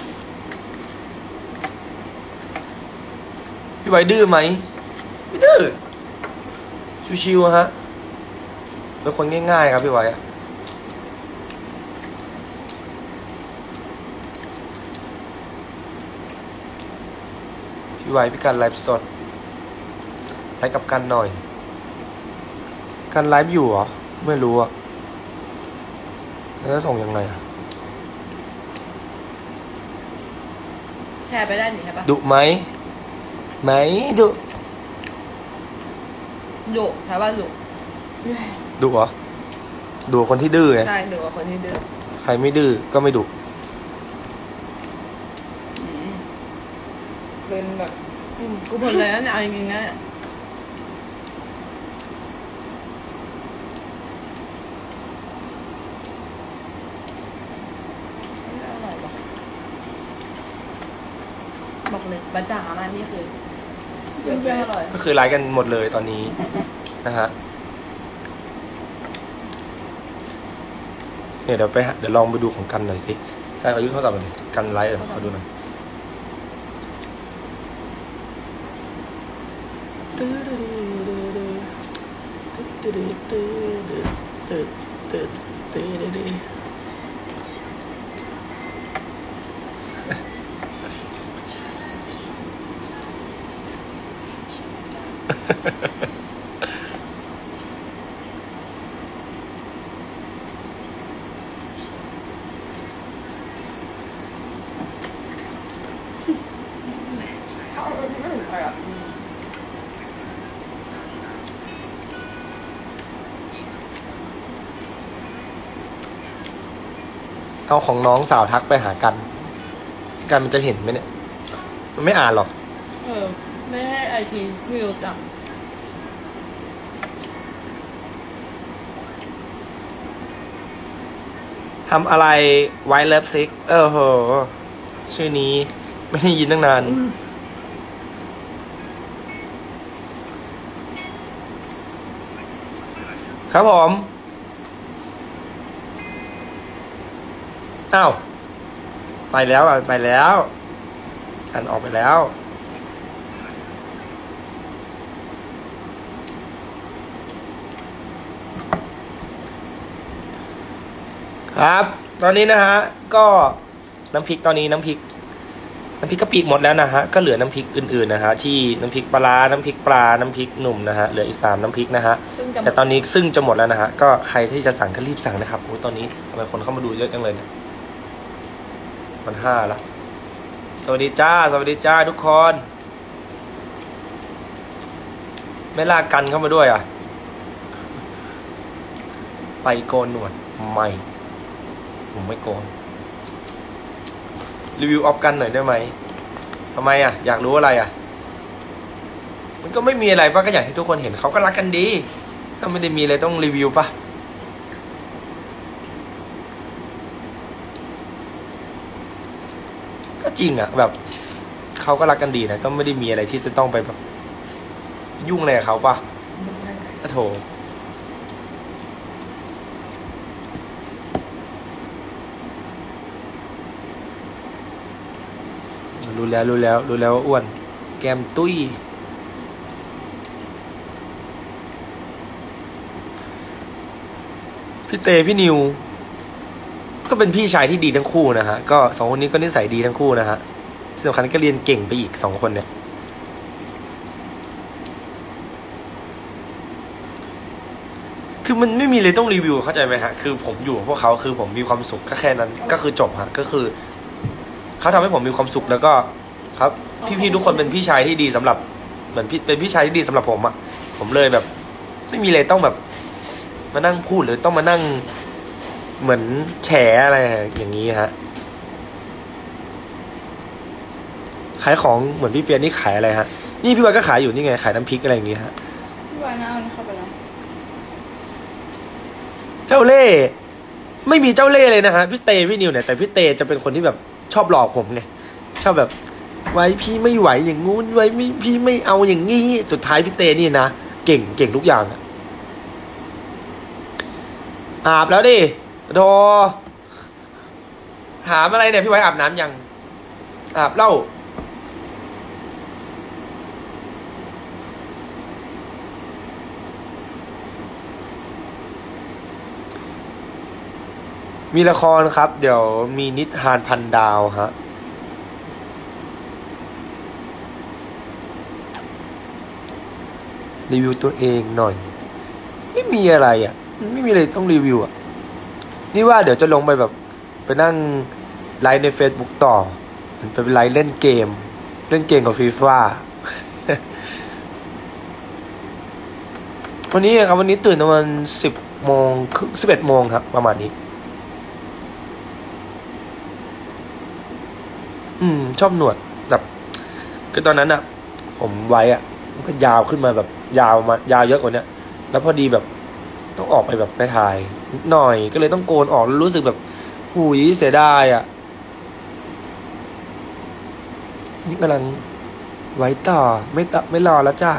พี่ไว้ดื้อไหมไม่ดื้อชิวๆฮะเป็นคนง่ายๆครับพี่ไว้อะพี่ไว้พี่การไลฟ์สดไลฟ์กับกันหน่อยการไลฟ์อยู่เหรอไม่รู้อะแล้วส่งยังไงอะแชร์ไปได้หนิใช่ปะดุไหมดุใช่ป่ะดุเหรอดุคนที่ดื้อไงใช่ดุคนที่ดื้อใครไม่ดื้อก็ไม่ดุเป็นแบบกูผลเลยนะเอาจริงๆนะบอกเลยบัจจ่ามานี่คือเพื่อนอร่อยก็คือไลฟ์กันหมดเลยตอนนี้นะฮะเนี่ยเดี๋ยวลองไปดูของกันหน่อยสิใช่อายุเท่ากับอะไรกันไลฟ์เขาดูหน่อยเอาของน้องสาวทักไปหากันมันจะเห็นไหมเนี่ยมันไม่อ่านหรอกไม่ให้ไอจีวิวจังทำอะไรไวเลิฟซิกโหชื่อนี้ไม่ได้ยินตั้งนานครับผมอ้าวไปแล้วอันออกไปแล้วครับตอนนี้นะฮะก็น้ำพริกตอนนี้น้ำพริกกะปิหมดแล้วนะฮะก็เหลือน้ำพริกอื่นๆนะฮะที่น้ำพริกปลาน้ำพริกปลาน้ำพริกหนุ่มนะฮะเหลืออีก3น้ำพริกนะฮะแต่ตอนนี้ซึ่งจะหมดแล้วนะฮะก็ใครที่จะสั่งก็รีบสั่งนะครับโอ้ตอนนี้ทำไมคนเข้ามาดูเยอะจังเลยเนี่ยมัน5แล้วสวัสดีจ้าทุกคนไม่ลากกันเข้ามาด้วยอ่ะไปโกนหนวดไม่ผมไม่โกนรีวิวออฟกันหน่อยได้ไหมทำไมอ่ะอยากรู้อะไรอ่ะมันก็ไม่มีอะไรป่ะก็อย่างที่ทุกคนเห็นเขาก็รักกันดีก็ไม่ได้มีอะไรต้องรีวิวป่ะก็จริงอ่ะแบบเขาก็รักกันดีนะก็ไม่ได้มีอะไรที่จะต้องไปแบบยุ่งอะไรกับเขาป่ะก็โถรู้แล้วว่าอ้วนแก้มตุ้ยพี่เตพี่นิวก็เป็นพี่ชายที่ดีทั้งคู่นะฮะก็2คนนี้ก็นิสัยดีทั้งคู่นะฮะที่สำคัญก็เรียนเก่งไปอีก2คนเนี่ยคือมันไม่มีเลยต้องรีวิวเข้าใจไหมฮะคือผมอยู่กับพวกเขาคือผมมีความสุขก็แค่นั้นก็คือจบฮะก็คือเขาทำให้ผมมีความสุขแล้วก็ครับพี่ๆทุกคนเป็นพี่ชายที่ดีสำหรับเหมือนเป็นพี่ชายที่ดีสำหรับผมอะผมเลยแบบไม่มีเลยต้องแบบมานั่งพูดหรือต้องมานั่งเหมือนแฉอะไรอย่างนี้ฮะขายของเหมือนพี่เฟียนนี่ขายอะไรฮะนี่พี่วายก็ขายอยู่นี่ไงขายน้ำพริกอะไรอย่างงี้ฮะพี่วายนะเอานี่เข้าไปแล้วเจ้าเล่ห์ไม่มีเจ้าเล่ห์เลยนะฮะพี่เตพี่นิวเนี่ยแต่พี่เตจะเป็นคนที่แบบชอบหลอกผมไงชอบแบบไว้พี่ไม่ไหวอย่างงู้นไว้ไม่พี่ไม่เอาอย่างงี้สุดท้ายพี่เตนี่นะเก่งทุกอย่างอะอาบแล้วดิโธ่ถามอะไรเนี่ยพี่ไว้อาบน้ำยังอาบเล่ามีละครครับเดี๋ยวมีนิทานพันดาวฮะรีวิวตัวเองหน่อยไม่มีอะไรอ่ะไม่มีอะไรต้องรีวิวอ่ะนี่ว่าเดี๋ยวจะลงไปแบบไปนั่งไลฟ์ใน Facebook ต่อไปไลฟ์เล่นเกมกับฟีฟ่า วันนี้ครับวันนี้ตื่นประมาณ10 โมง11 โมงครับประมาณนี้ชอบหนวดแบบคือตอนนั้นอ่ะผมไว้อ่ะมันก็ยาวขึ้นมาแบบยาวเยอะกว่านี้แล้วพอดีแบบต้องออกไปแบบไปถ่ายหน่อยก็เลยต้องโกนออกแล้วรู้สึกแบบหูยเสียดายอ่ะนี่กำลังไว้ต่อไม่รอแล้วจ้า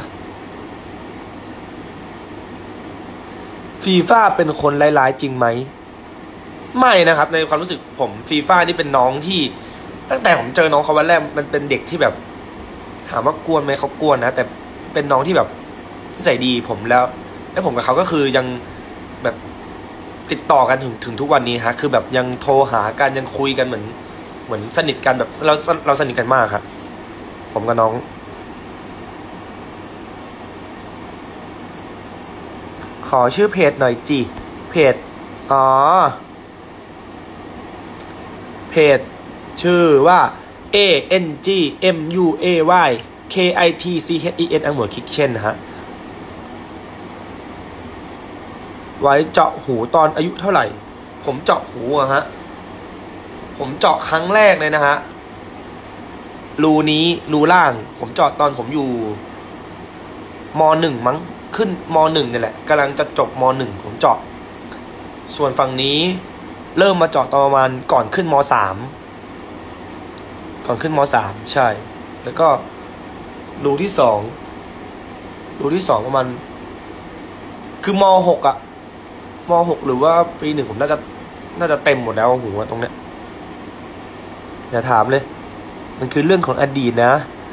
ฟีฟ่าเป็นคนร้ายๆจริงไหมไม่นะครับในความรู้สึกผมฟีฟ่านี่เป็นน้องที่ตั้งแต่ผมเจอน้องเขาวันแรกมันเป็นเด็กที่แบบถามว่ากวนไหมเขากวนนะแต่เป็นน้องที่แบบนิสัยดีผมแล้วผมกับเขาก็คือยังแบบติดต่อกันถึงทุกวันนี้ฮะคือแบบยังโทรหากันยังคุยกันเหมือนสนิทกันแบบเราสนิทกันมากครับผมกับน้องขอชื่อเพจหน่อยจีเพจเพจชื่อว่า ANGMUAY KITCHEN อังหมวยคิกเช่นฮะไว้เจาะหูตอนอายุเท่าไหร่ผมเจาะหูอะฮะผมเจาะครั้งแรกเลยนะฮะรูนี้รูล่างผมเจาะตอนผมอยู่ม.1 มั้งขึ้นม.1 นี่แหละกำลังจะจบม.1 ผมเจาะส่วนฝั่งนี้เริ่มมาเจาะตอนประมาณก่อนขึ้นม.3ก่อนขึ้นม.3 ใช่แล้วก็รูที่2ประมาณคือม.6 อะม.6 หรือว่าปี 1ผมน่าจะเต็มหมดแล้วหูตรงเนี้ยอย่าถามเลยมันคือเรื่องของอดีตนะ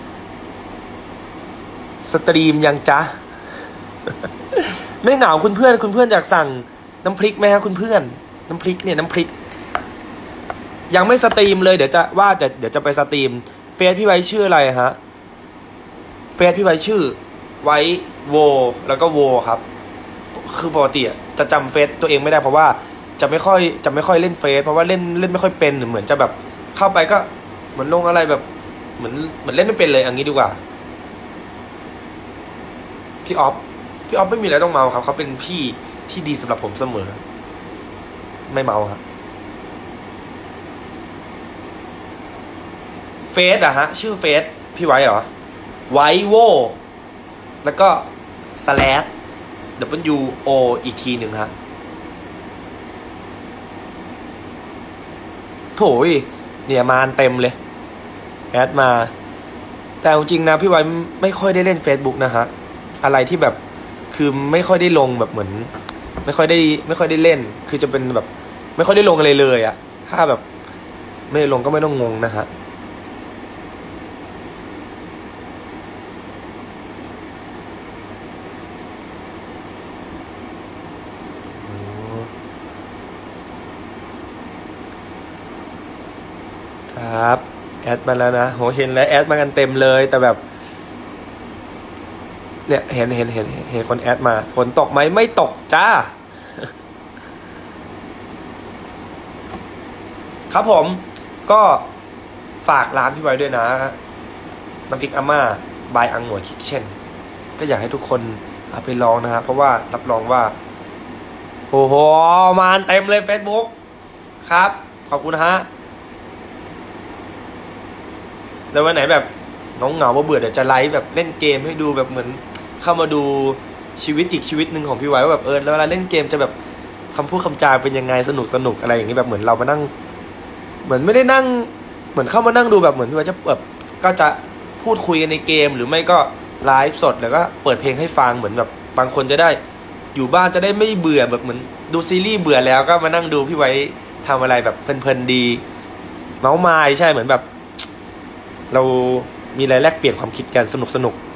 สตรีมยังจ๊ะ ไม่เหงาคุณเพื่อนอยากสั่งน้ำพริกไหมครับคุณเพื่อนน้ำพริกเนี่ยน้ำพริกยังไม่สตรีมเลยเดี๋ยวจะไปสตรีมเฟซพี่ไว้ชื่ออะไรฮะเฟซพี่ไว้ชื่อไว้โวแล้วก็โวครับคือปกติจะจำเฟซตัวเองไม่ได้เพราะว่าจะไม่ค่อยเล่นเฟซเพราะว่าเล่นไม่ค่อยเป็นเหมือนจะแบบเข้าไปก็เหมือนลงอะไรแบบเหมือนเล่นไม่เป็นเลยอย่างนี้ดีกว่าพี่ออฟไม่มีอะไรต้องเมาครับเขาเป็นพี่ที่ดีสำหรับผมเสมอไม่เมาครับเฟซอะฮะชื่อเฟซพี่ไว้เหรอไว้โวแล้วก็สแลชWO อีกทีหนึ่งฮะโถยเนี่ยมาเต็มเลยแอดมาแต่จริงนะพี่ไว้ไม่ค่อยได้เล่น Facebook นะฮะอะไรที่แบบคือไม่ค่อยได้ลงแบบเหมือนไม่ค่อยได้เล่นคือจะเป็นแบบไม่ค่อยได้ลงอะไรเลยอะถ้าแบบไม่ได้ลงก็ไม่ต้องงงนะฮะครับแอดมาแล้วนะโหเห็นแล้วแอดมากันเต็มเลยแต่แบบเนี่ยเห็นคนแอดมาฝนตกไหมไม่ตกจ้าครับผมก็ฝากร้านพี่ไว้ด้วยนะน้ำพริกอาม่าบายอังหนวยคิกเช่นก็อยากให้ทุกคนเอาไปลองนะฮะเพราะว่ารับรองว่าโอ้โหมาเต็มเลย Facebook ครับขอบคุณนะฮะแล้ววันไหนแบบน้องเหงาเบื่อเดี๋ยวจะไลฟ์แบบเล่นเกมให้ดูแบบเหมือนเข้ามาดูชีวิตอีกชีวิตหนึ่งของพี่ไว้ว่าแบบแล้วเวลาเล่นเกมจะแบบคำพูดคำจาเป็นยังไงสนุกอะไรอย่างนี้แบบเหมือนเรามานั่งเหมือนไม่ได้นั่งเหมือนเข้ามานั่งดูแบบเหมือนพี่ไว้จะแบบก็จะพูดคุยกันในเกมหรือไม่ก็ไลฟ์สดแล้วก็เปิดเพลงให้ฟังเหมือนแบบบางคนจะได้อยู่บ้านจะได้ไม่เบื่อแบบเหมือนดูซีรีส์เบื่อแล้วก็มานั่งดูพี่ไว้ทำอะไรแบบเพลินๆดีเมาส์มายใช่เหมือนแบบเรามีอะไรแลกเปลี่ยนความคิดกันสนุก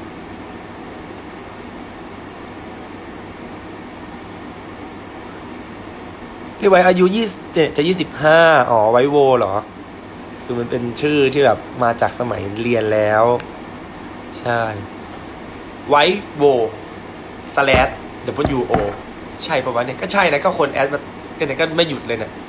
พี่ไว้อายุ20จะ25อ๋อไว้โวเหรอคือมันเป็นชื่อที่แบบมาจากสมัยเรียนแล้วใช่ไว้โว/WO ใช่ป่าววะเนี่ยก็ใช่นะก็คนแอดมาก็ไม่หยุดเลยเนี่ย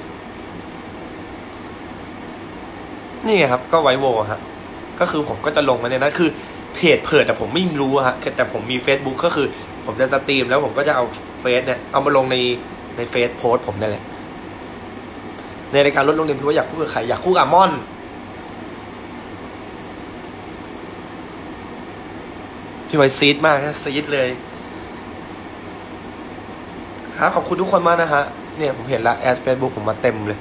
นี่ไงครับก็ไว้โวฮะก็คือผมก็จะลงมาเนี่ยนะคือเพจเพิดแต่ผมไม่รู้ฮะแต่ผมมี Facebook ก็คือผมจะสตรีมแล้วผมก็จะเอาเฟซเนี่ยเอามาลงในเฟซโพสผมนั่นแหละในรายการรถโรงเรียนพี่ว่าอยากคู่กับใครอยากคู่กับม่อนพี่ไว้ซีดมากนะซีดเลยครับขอบคุณทุกคนมากนะฮะเนี่ยผมเห็นละแอดเฟซบุ๊กผมมาเต็มเลย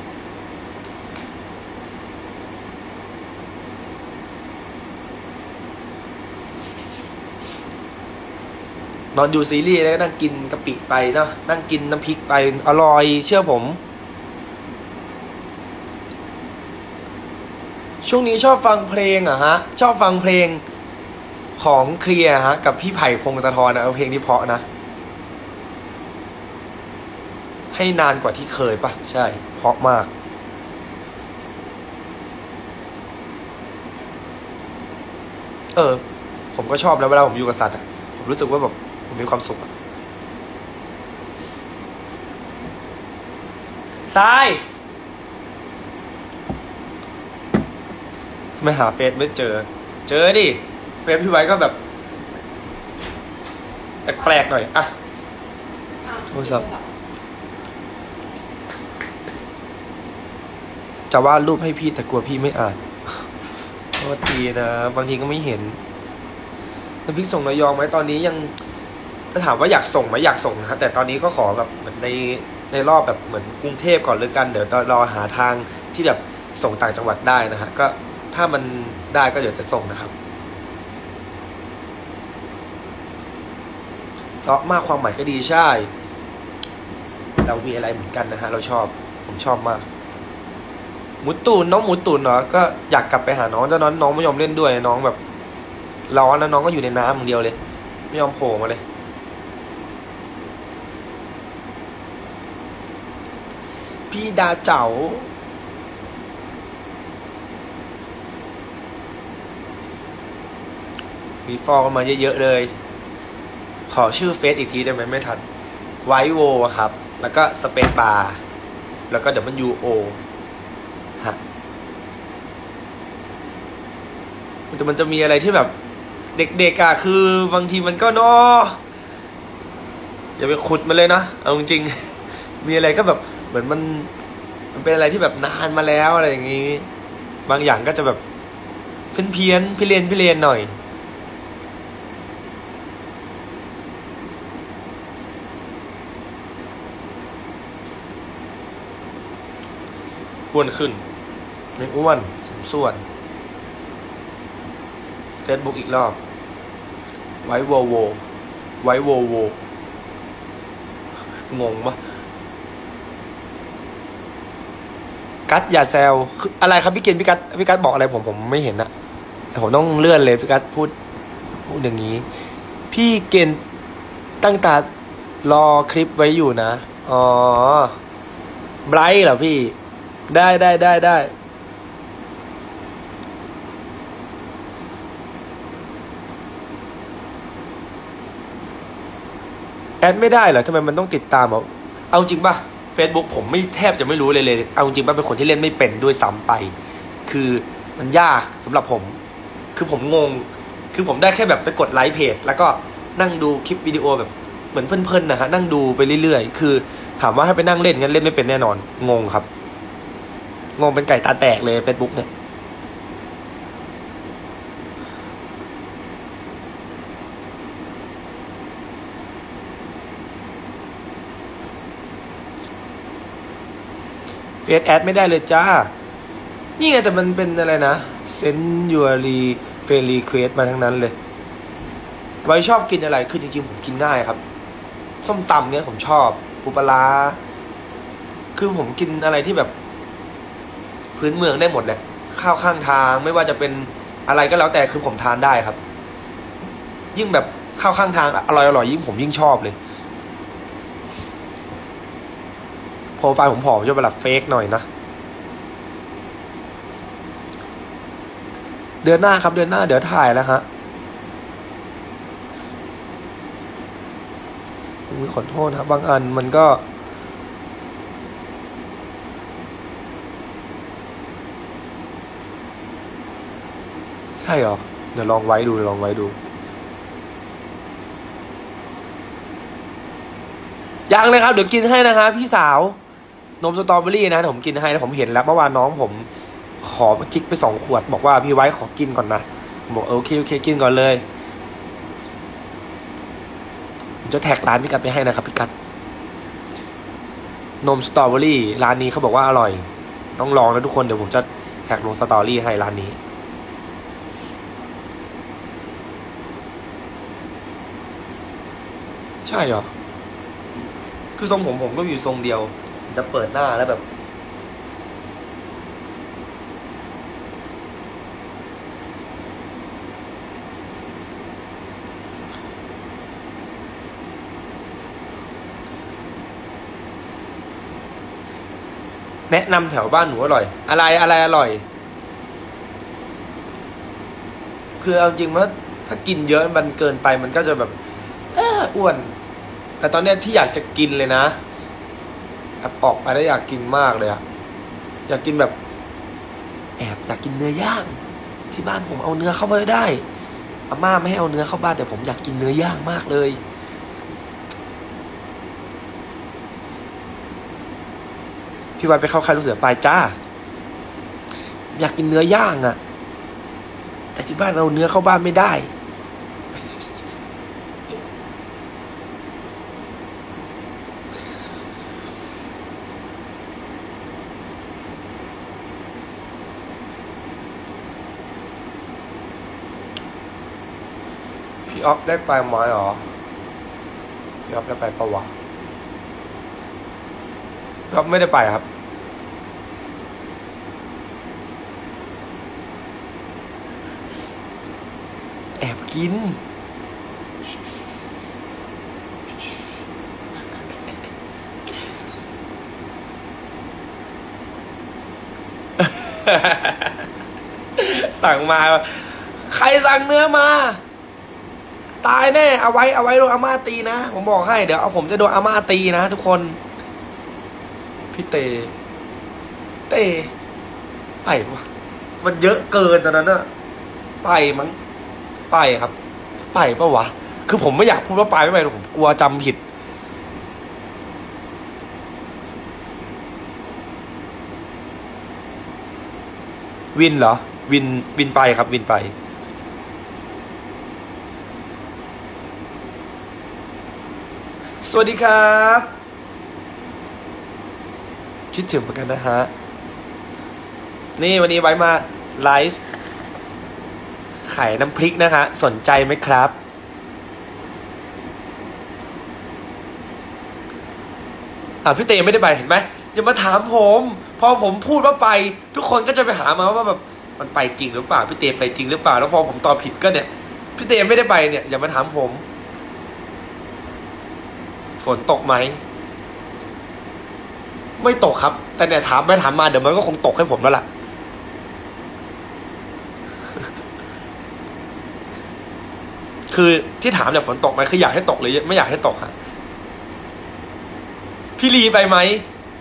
นอนดูซีรีส์แล้วก็นั่งกินกะปิไปเนาะนั่งกินน้ำพริกไปอร่อยเชื่อผมช่วงนี้ชอบฟังเพลงอะฮะชอบฟังเพลงของเคลียร์ฮะกับพี่ไผ่พงศธรนะเพลงที่เพราะนะให้นานกว่าที่เคยปะใช่เพราะมากผมก็ชอบแล้วเวลาผมอยู่กับสัตว์อะผมรู้สึกว่าแบบผมมีความสุขอะทรายทำไมหาเฟซไม่เจอดิเฟซพี่ไว้ก็แบบแปลกๆหน่อยอะโทรศัพท์จะวาดรูปให้พี่แต่กลัวพี่ไม่อ่านโทษทีนะบางทีก็ไม่เห็นน้ำพริกส่งระยองไหมตอนนี้ยังถ้าถามว่าอยากส่งไหมอยากส่งนะแต่ตอนนี้ก็ขอแบบเหมือนในรอบแบบเหมือนกรุงเทพก่อนเลยกันเดี๋ยวรอหาทางที่แบบส่งต่างจังหวัดได้นะฮะก็ถ้ามันได้ก็เดี๋ยวจะส่งนะครับเพราะมากความหมายก็ดีใช่เรามีอะไรเหมือนกันนะฮะเราชอบผมชอบมากหมูตูนน้องหมูตูนเหรอก็อยากกลับไปหาน้องแต่น้องไม่ยอมเล่นด้วยน้องแบบร้อนแล้วน้องก็อยู่ในน้ำอย่างเดียวเลยไม่ยอมโผล่มาเลยพี่ดาเจ๋ามีฟอลกันมาเยอะๆเลยขอชื่อเฟซอีกทีได้ไหมไม่ทันไวโวครับแล้วก็สเปซบาร์แล้วก็WOฮะแต่มันจะมีอะไรที่แบบเด็กๆอะคือบางทีมันก็เนาะอย่าไปขุดมันเลยนะเอาจริงๆมีอะไรก็แบบเหมือนมันเป็นอะไรที่แบบนานมาแล้วอะไรอย่างงี้บางอย่างก็จะแบบเพี้ยนพี่เรียนหน่อยอ้วนขึ้นไม่อ้วนสมส่วนเฟซบุ๊กอีกรอบไว้โวงงปะกัดอย่าแซวอะไรครับพี่เกณฑ์พี่กัดบอกอะไรผมไม่เห็นนะแต่ผมต้องเลื่อนเลยพี่กัดพูดอย่างนี้พี่เกณฑ์ตั้งตารอคลิปไว้อยู่นะอ๋อไบรท์เหรอพี่ได้แอดไม่ได้เหรอทำไมมันต้องติดตามเอาจริงป่ะ Facebook ผมไม่แทบจะไม่รู้เลยเอาจริงๆว่าเป็นคนที่เล่นไม่เป็นด้วยซ้ำไปคือมันยากสำหรับผมคือผมงงคือผมได้แค่แบบไปกดไลค์เพจแล้วก็นั่งดูคลิปวิดีโอแบบเหมือนเพลินๆนะฮะนั่งดูไปเรื่อยๆคือถามว่าให้ไปนั่งเล่นงั้นเล่นไม่เป็นแน่นอนงงครับงงเป็นไก่ตาแตกเลย Facebook เนี่ยเฟซแอดไม่ได้เลยจ้านี่ไงแต่มันเป็นอะไรนะเซนยูรีเฟรีเควสมาทั้งนั้นเลยไว้ชอบกินอะไรคือจริงๆผมกินง่ายครับส้มตำเนี่ยผมชอบปูปลาคือผมกินอะไรที่แบบพื้นเมืองได้หมดเลยข้าวข้างทางไม่ว่าจะเป็นอะไรก็แล้วแต่คือผมทานได้ครับยิ่งแบบข้าวข้างทางอร่อยยิ่งผมยิ่งชอบเลยโปรไฟล์ผมผอมจะเป็นแบบเฟกหน่อยนะเดือนหน้าครับเดือนหน้าเดี๋ยวถ่ายแล้วฮะขอโทษครับบางอันมันก็ใช่เหรอเดี๋ยวลองไว้ดูยังเลยครับเดี๋ยวกินให้นะคะพี่สาวนมสตรอเบอรี่นะผมกินให้แล้วผมเห็นแล้วเมื่อวานน้องผมขอจิกไป2 ขวดบอกว่าพี่ไว้ขอกินก่อนนะผมบอกโอเคกินก่อนเลยผมจะแท็กร้านพี่กัดไปให้นะครับพี่กัดนมสตรอเบอรี่ร้านนี้เขาบอกว่าอร่อยต้องลองนะทุกคนเดี๋ยวผมจะแท็กลงสตอรี่ให้ร้านนี้ใช่เหรอคือทรงผมก็อยู่ทรงเดียวจะเปิดหน้าแล้วแบบแนะนำแถวบ้านหนูอร่อยอะไรอร่อยคือเอาจริงว่าถ้ากินเยอะมันเกินไปมันก็จะแบบอ้วนแต่ตอนนี้ที่อยากจะกินเลยนะออกไปแล้วอยากกินมากเลยอะอยากกินแบบอยากกินเนื้อย่างที่บ้านผมเอาเนื้อเข้าไปได้อาม่าไม่ให้เอาเนื้อเข้าบ้านแต่ผมอยากกินเนื้อย่างมากเลยพี่วันไปเข้าค่ายลูกเสือปลายจ้าอยากกินเนื้อย่างอะแต่ที่บ้านเอาเนื้อเข้าบ้านไม่ได้พี่ออฟได้ไปไหมหรอพี่ออฟได้ไปปะวะพี่ออฟไม่ได้ไปครับแอบกินสั่งมาใครสั่งเนื้อมาตายแน่เอาไว้โดนอาม่าตีนะผมบอกให้เดี๋ยวผมจะโดนอาม่าตีนะทุกคนพี่เตไปวะมันเยอะเกินตอนนั้นอะไปมั้งไปครับไปปะวะคือผมไม่อยากพูดว่าไปไม่ไปผมกลัวจำผิดวินเหรอวินไปครับวินไปสวัสดีครับคิดถึงเหมือนกันนะฮะนี่วันนี้ไว้มาไลฟ์ขายน้ำพริกนะคะสนใจไหมครับพี่เตไม่ได้ไปเห็นไหมอย่ามาถามผมพอผมพูดว่าไปทุกคนก็จะไปหามาว่าแบบมันไปจริงหรือเปล่าพี่เตไปจริงหรือเปล่าแล้วพอผมตอบผิดก็เนี่ยพี่เตไม่ได้ไปเนี่ยอย่ามาถามผมฝนตกไหมไม่ตกครับแต่เนี่ยถามไปถามมาเดี๋ยวมันก็คงตกให้ผมแล้วล่ะคือที่ถามเนี่ยฝนตกไหมคืออยากให้ตกหรือไม่อยากให้ตกฮะพี่ลีไปไหม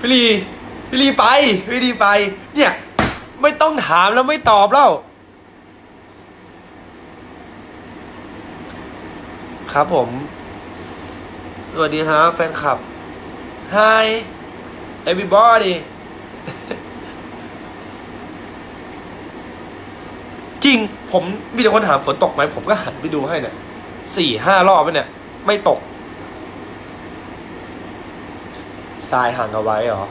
พี่ลีไปเนี่ยไม่ต้องถามแล้วไม่ตอบแล้วครับผมสวัสดีครับแฟนคลับ Hi everybody จริงผมมีแต่คนถามฝนตกไหมผมก็หันไปดูให้เนี่ย4-5 รอบแล้วเนี่ยไม่ตกทรายห่างเอาไว้เหรอ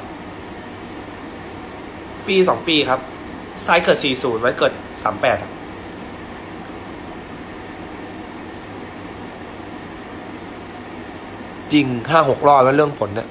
ปี2 ปีครับทรายเกิด40ไว้เกิด38อ่ะจริง5-6 รอบแล้วเรื่องฝนเนี่ย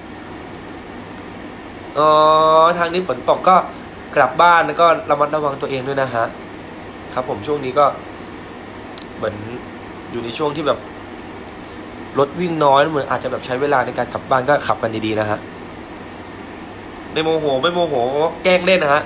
ทางนี้ฝนตกก็กลับบ้านแล้วก็ระมัดระวังตัวเองด้วยนะฮะครับผมช่วงนี้ก็เหมือนอยู่ในช่วงที่แบบรถวิ่งน้อยเหมือนอาจจะแบบใช้เวลาในการกลับบ้านก็ขับกันดีๆนะฮะไม่โมโหแกล้งเล่นนะฮะ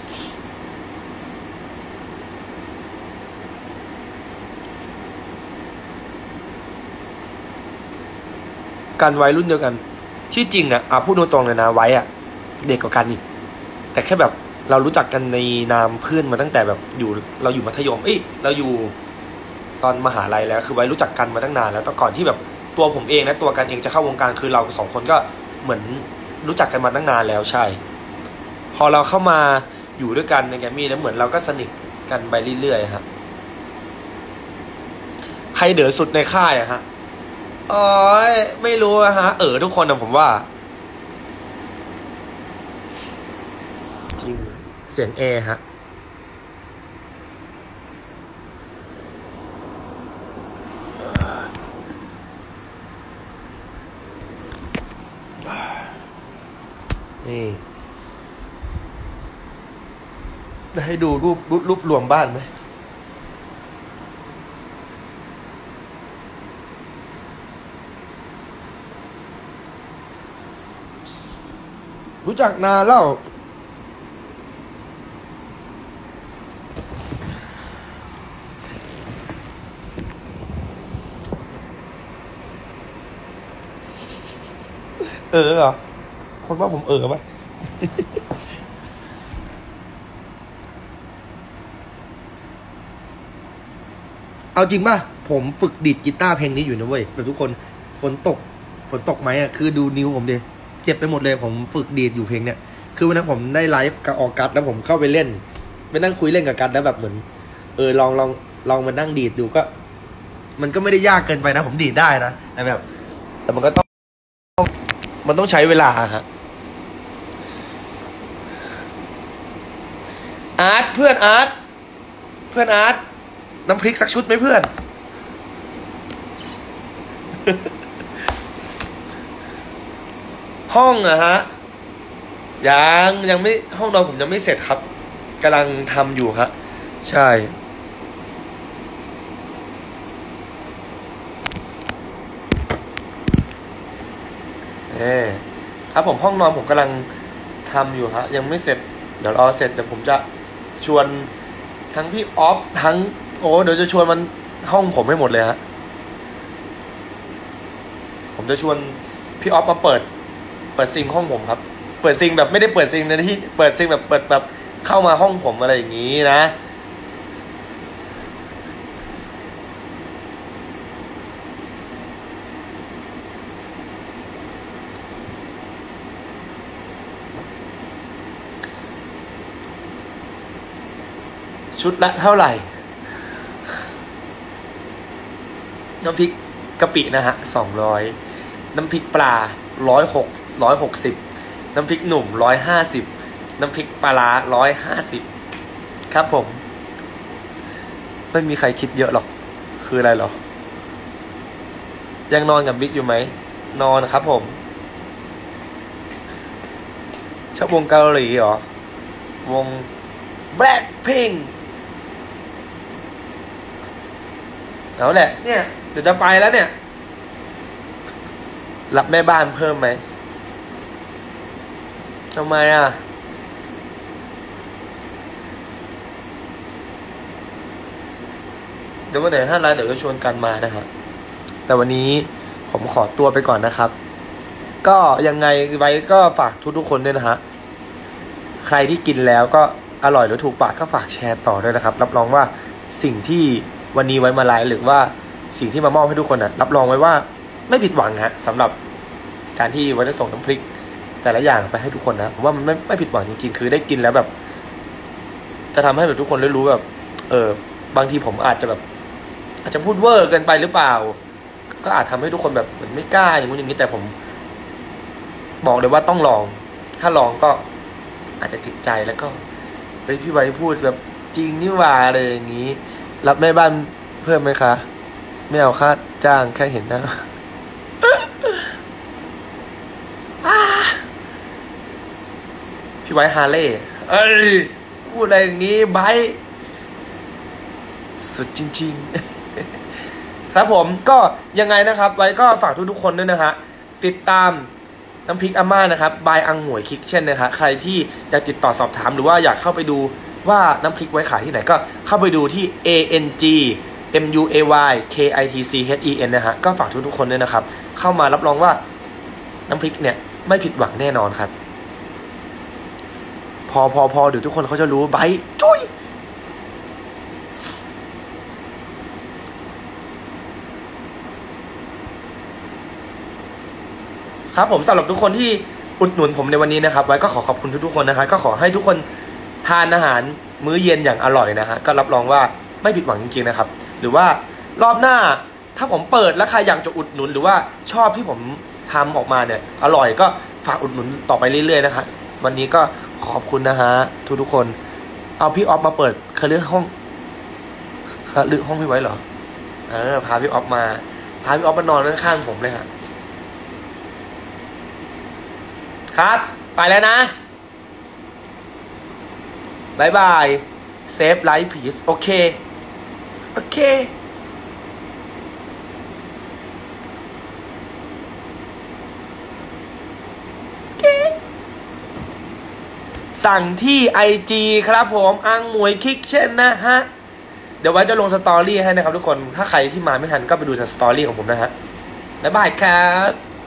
กันไว้รุ่นเดียวกันที่จริงพูดตรงๆเลยนะไว้เด็กกว่ากันอีกแต่แค่แบบเรารู้จักกันในนามเพื่อนมาตั้งแต่แบบเราอยู่มัธยมเราอยู่ตอนมหาลัยแล้วคือไว้รู้จักกันมาตั้งนานแล้วแต่ก่อนที่แบบตัวผมเองนะตัวกันเองจะเข้าวงการคือเรา2 คนก็เหมือนรู้จักกันมาตั้งนานแล้วใช่พอเราเข้ามาอยู่ด้วยกันในแกรมมี่นะเหมือนเราก็สนิทกันไปเรื่อยๆครับใครเดือดสุดในค่ายฮะไม่รู้ฮะทุกคนนะผมว่าจริงเสียงแอร์ฮะนี่ได้ให้ดูรูปรวมบ้านไหมรู้จักนานแล้วเหรอคนว่าผมไหมเอาจริงป่ะผมฝึกดีดกีตาร์เพลงนี้อยู่นะเว้ยแบบทุกคนฝนตกไหมคือดูนิ้วผมดิเจ็บไปหมดเลยผมฝึกดีดอยู่เพลงเนี้ยคือวันนั้นผมได้ไลฟ์กับออกัสแล้วผมเข้าไปเล่นไปนั่งคุยเล่นกับกัสแล้วแบบเหมือนลองมานั่งดีดดูก็มันก็ไม่ได้ยากเกินไปนะผมดีดได้นะแต่มันก็ต้องใช้เวลาฮะเพื่อนอาร์ตน้ำพริกสักชุดไหมเพื่อนห้องฮะยังไม่ห้องนอนผมยังไม่เสร็จครับกำลังทำอยู่ฮะใช่ครับผมห้องนอนผมกำลังทำอยู่ฮะยังไม่เสร็จเดี๋ยวรอเสร็จเดี๋ยวผมจะชวนทั้งพี่ออฟทั้งเดี๋ยวจะชวนมันห้องผมให้หมดเลยฮะผมจะชวนพี่ออฟมาเปิดซิงห้องผมครับเปิดซิงแบบไม่ได้เปิดซิงในที่เปิดซิงแบบเปิดแบบเข้ามาห้องผมอะไรอย่างนี้นะชุดละเท่าไหร่น้ำพริกกะปินะฮะ200น้ำพริกปลา160น้ำพริกหนุ่ม150น้ำพริกปลา150ครับผมไม่มีใครคิดเยอะหรอกคืออะไรหรอยังนอนกับบิ๊กอยู่ไหมนอนครับผมชอบวงเกาหลีเหรอวง Blackpinkแล้วแหละเนี่ยเดี๋ยวจะไปแล้วเนี่ยรับแม่บ้านเพิ่มไหมทำไมเดี๋ยววันไหนถ้าไลฟ์เดี๋ยวจะชวนกันมานะครับแต่วันนี้ผมขอตัวไปก่อนนะครับก็ยังไงไว้ก็ฝากทุกคนด้วยนะฮะใครที่กินแล้วก็อร่อยหรือถูกปากก็ฝากแชร์ต่อด้วยนะครับรับรองว่าสิ่งที่วันนี้ไว้มาไลฟ์หรือว่าสิ่งที่มามอบให้ทุกคนนะรับรองไว้ว่าไม่ผิดหวังฮะสำหรับการที่ไว้จะส่งน้ำพริกแต่ละอย่างไปให้ทุกคนนะผมว่ามันไม่ผิดหวังจริงๆคือได้กินแล้วแบบจะทำให้แบบทุกคนได้รู้แบบบางทีผมอาจจะพูดเวอร์เกินไปหรือเปล่าก็อาจทำให้ทุกคนแบบเหมือนไม่กล้าอย่างนู้นอย่างนี้แต่ผมบอกเลยว่าต้องลองถ้าลองก็อาจจะติดใจแล้วก็เฮ้ยพี่ไว้พูดแบบจริงนี่หว่าอะไรอย่างนี้รับแม่บ้านเพิ่มไหมคะไม่เอาค่าจ้างแค่เห็นหน้า พี่ไว้ฮาเล่พูดอะไรอย่างนี้ไบสุดจริงๆ ครับผมก็ยังไงนะครับไว้ก็ฝากทุกๆคนด้วยนะฮะติดตามน้ำพริกอาม่านะครับบายอังหมวยคิกเช่นนะครับใครที่อยากติดต่อสอบถามหรือว่าอยากเข้าไปดูว่าน้ำพริกไว้ขายที่ไหนก็เข้าไปดูที่ ANGMUAYKITCHEN นะฮะก็ฝากทุกๆคนด้วยนะครับเข้ามารับรองว่าน้ำพริกเนี่ยไม่ผิดหวังแน่นอนครับพอเดี๋ยวทุกคนเขาจะรู้ไบจุ้ยครับผมสำหรับทุกคนที่อุดหนุนผมในวันนี้นะครับไว้ก็ขอขอบคุณทุกๆคนนะครับก็ขอให้ทุกคนทานอาหารมื้อเย็นอย่างอร่อยนะฮะก็รับรองว่าไม่ผิดหวังจริงๆนะครับหรือว่ารอบหน้าถ้าผมเปิดแล้วใครอยากจะอุดหนุนหรือว่าชอบที่ผมทำออกมาเนี่ยอร่อยก็ฝากอุดหนุนต่อไปเรื่อยๆนะครับวันนี้ก็ขอบคุณนะฮะทุกคนเอาพี่ออฟมาเปิดเรื่องห้องพี่ไว้เหรอพาพี่ออฟมานอนข้างๆผมเลยฮะครับไปแล้วนะบายบายเซฟไลฟ์พีซโอเคสั่งที่ IG ครับผมอังหมวยคิกเช่นนะฮะเดี๋ยวไว้จะลงสตอรี่ให้นะครับทุกคนถ้าใครที่มาไม่ทันก็ไปดูสตอรี่ของผมนะฮะบ๊ายบายครับ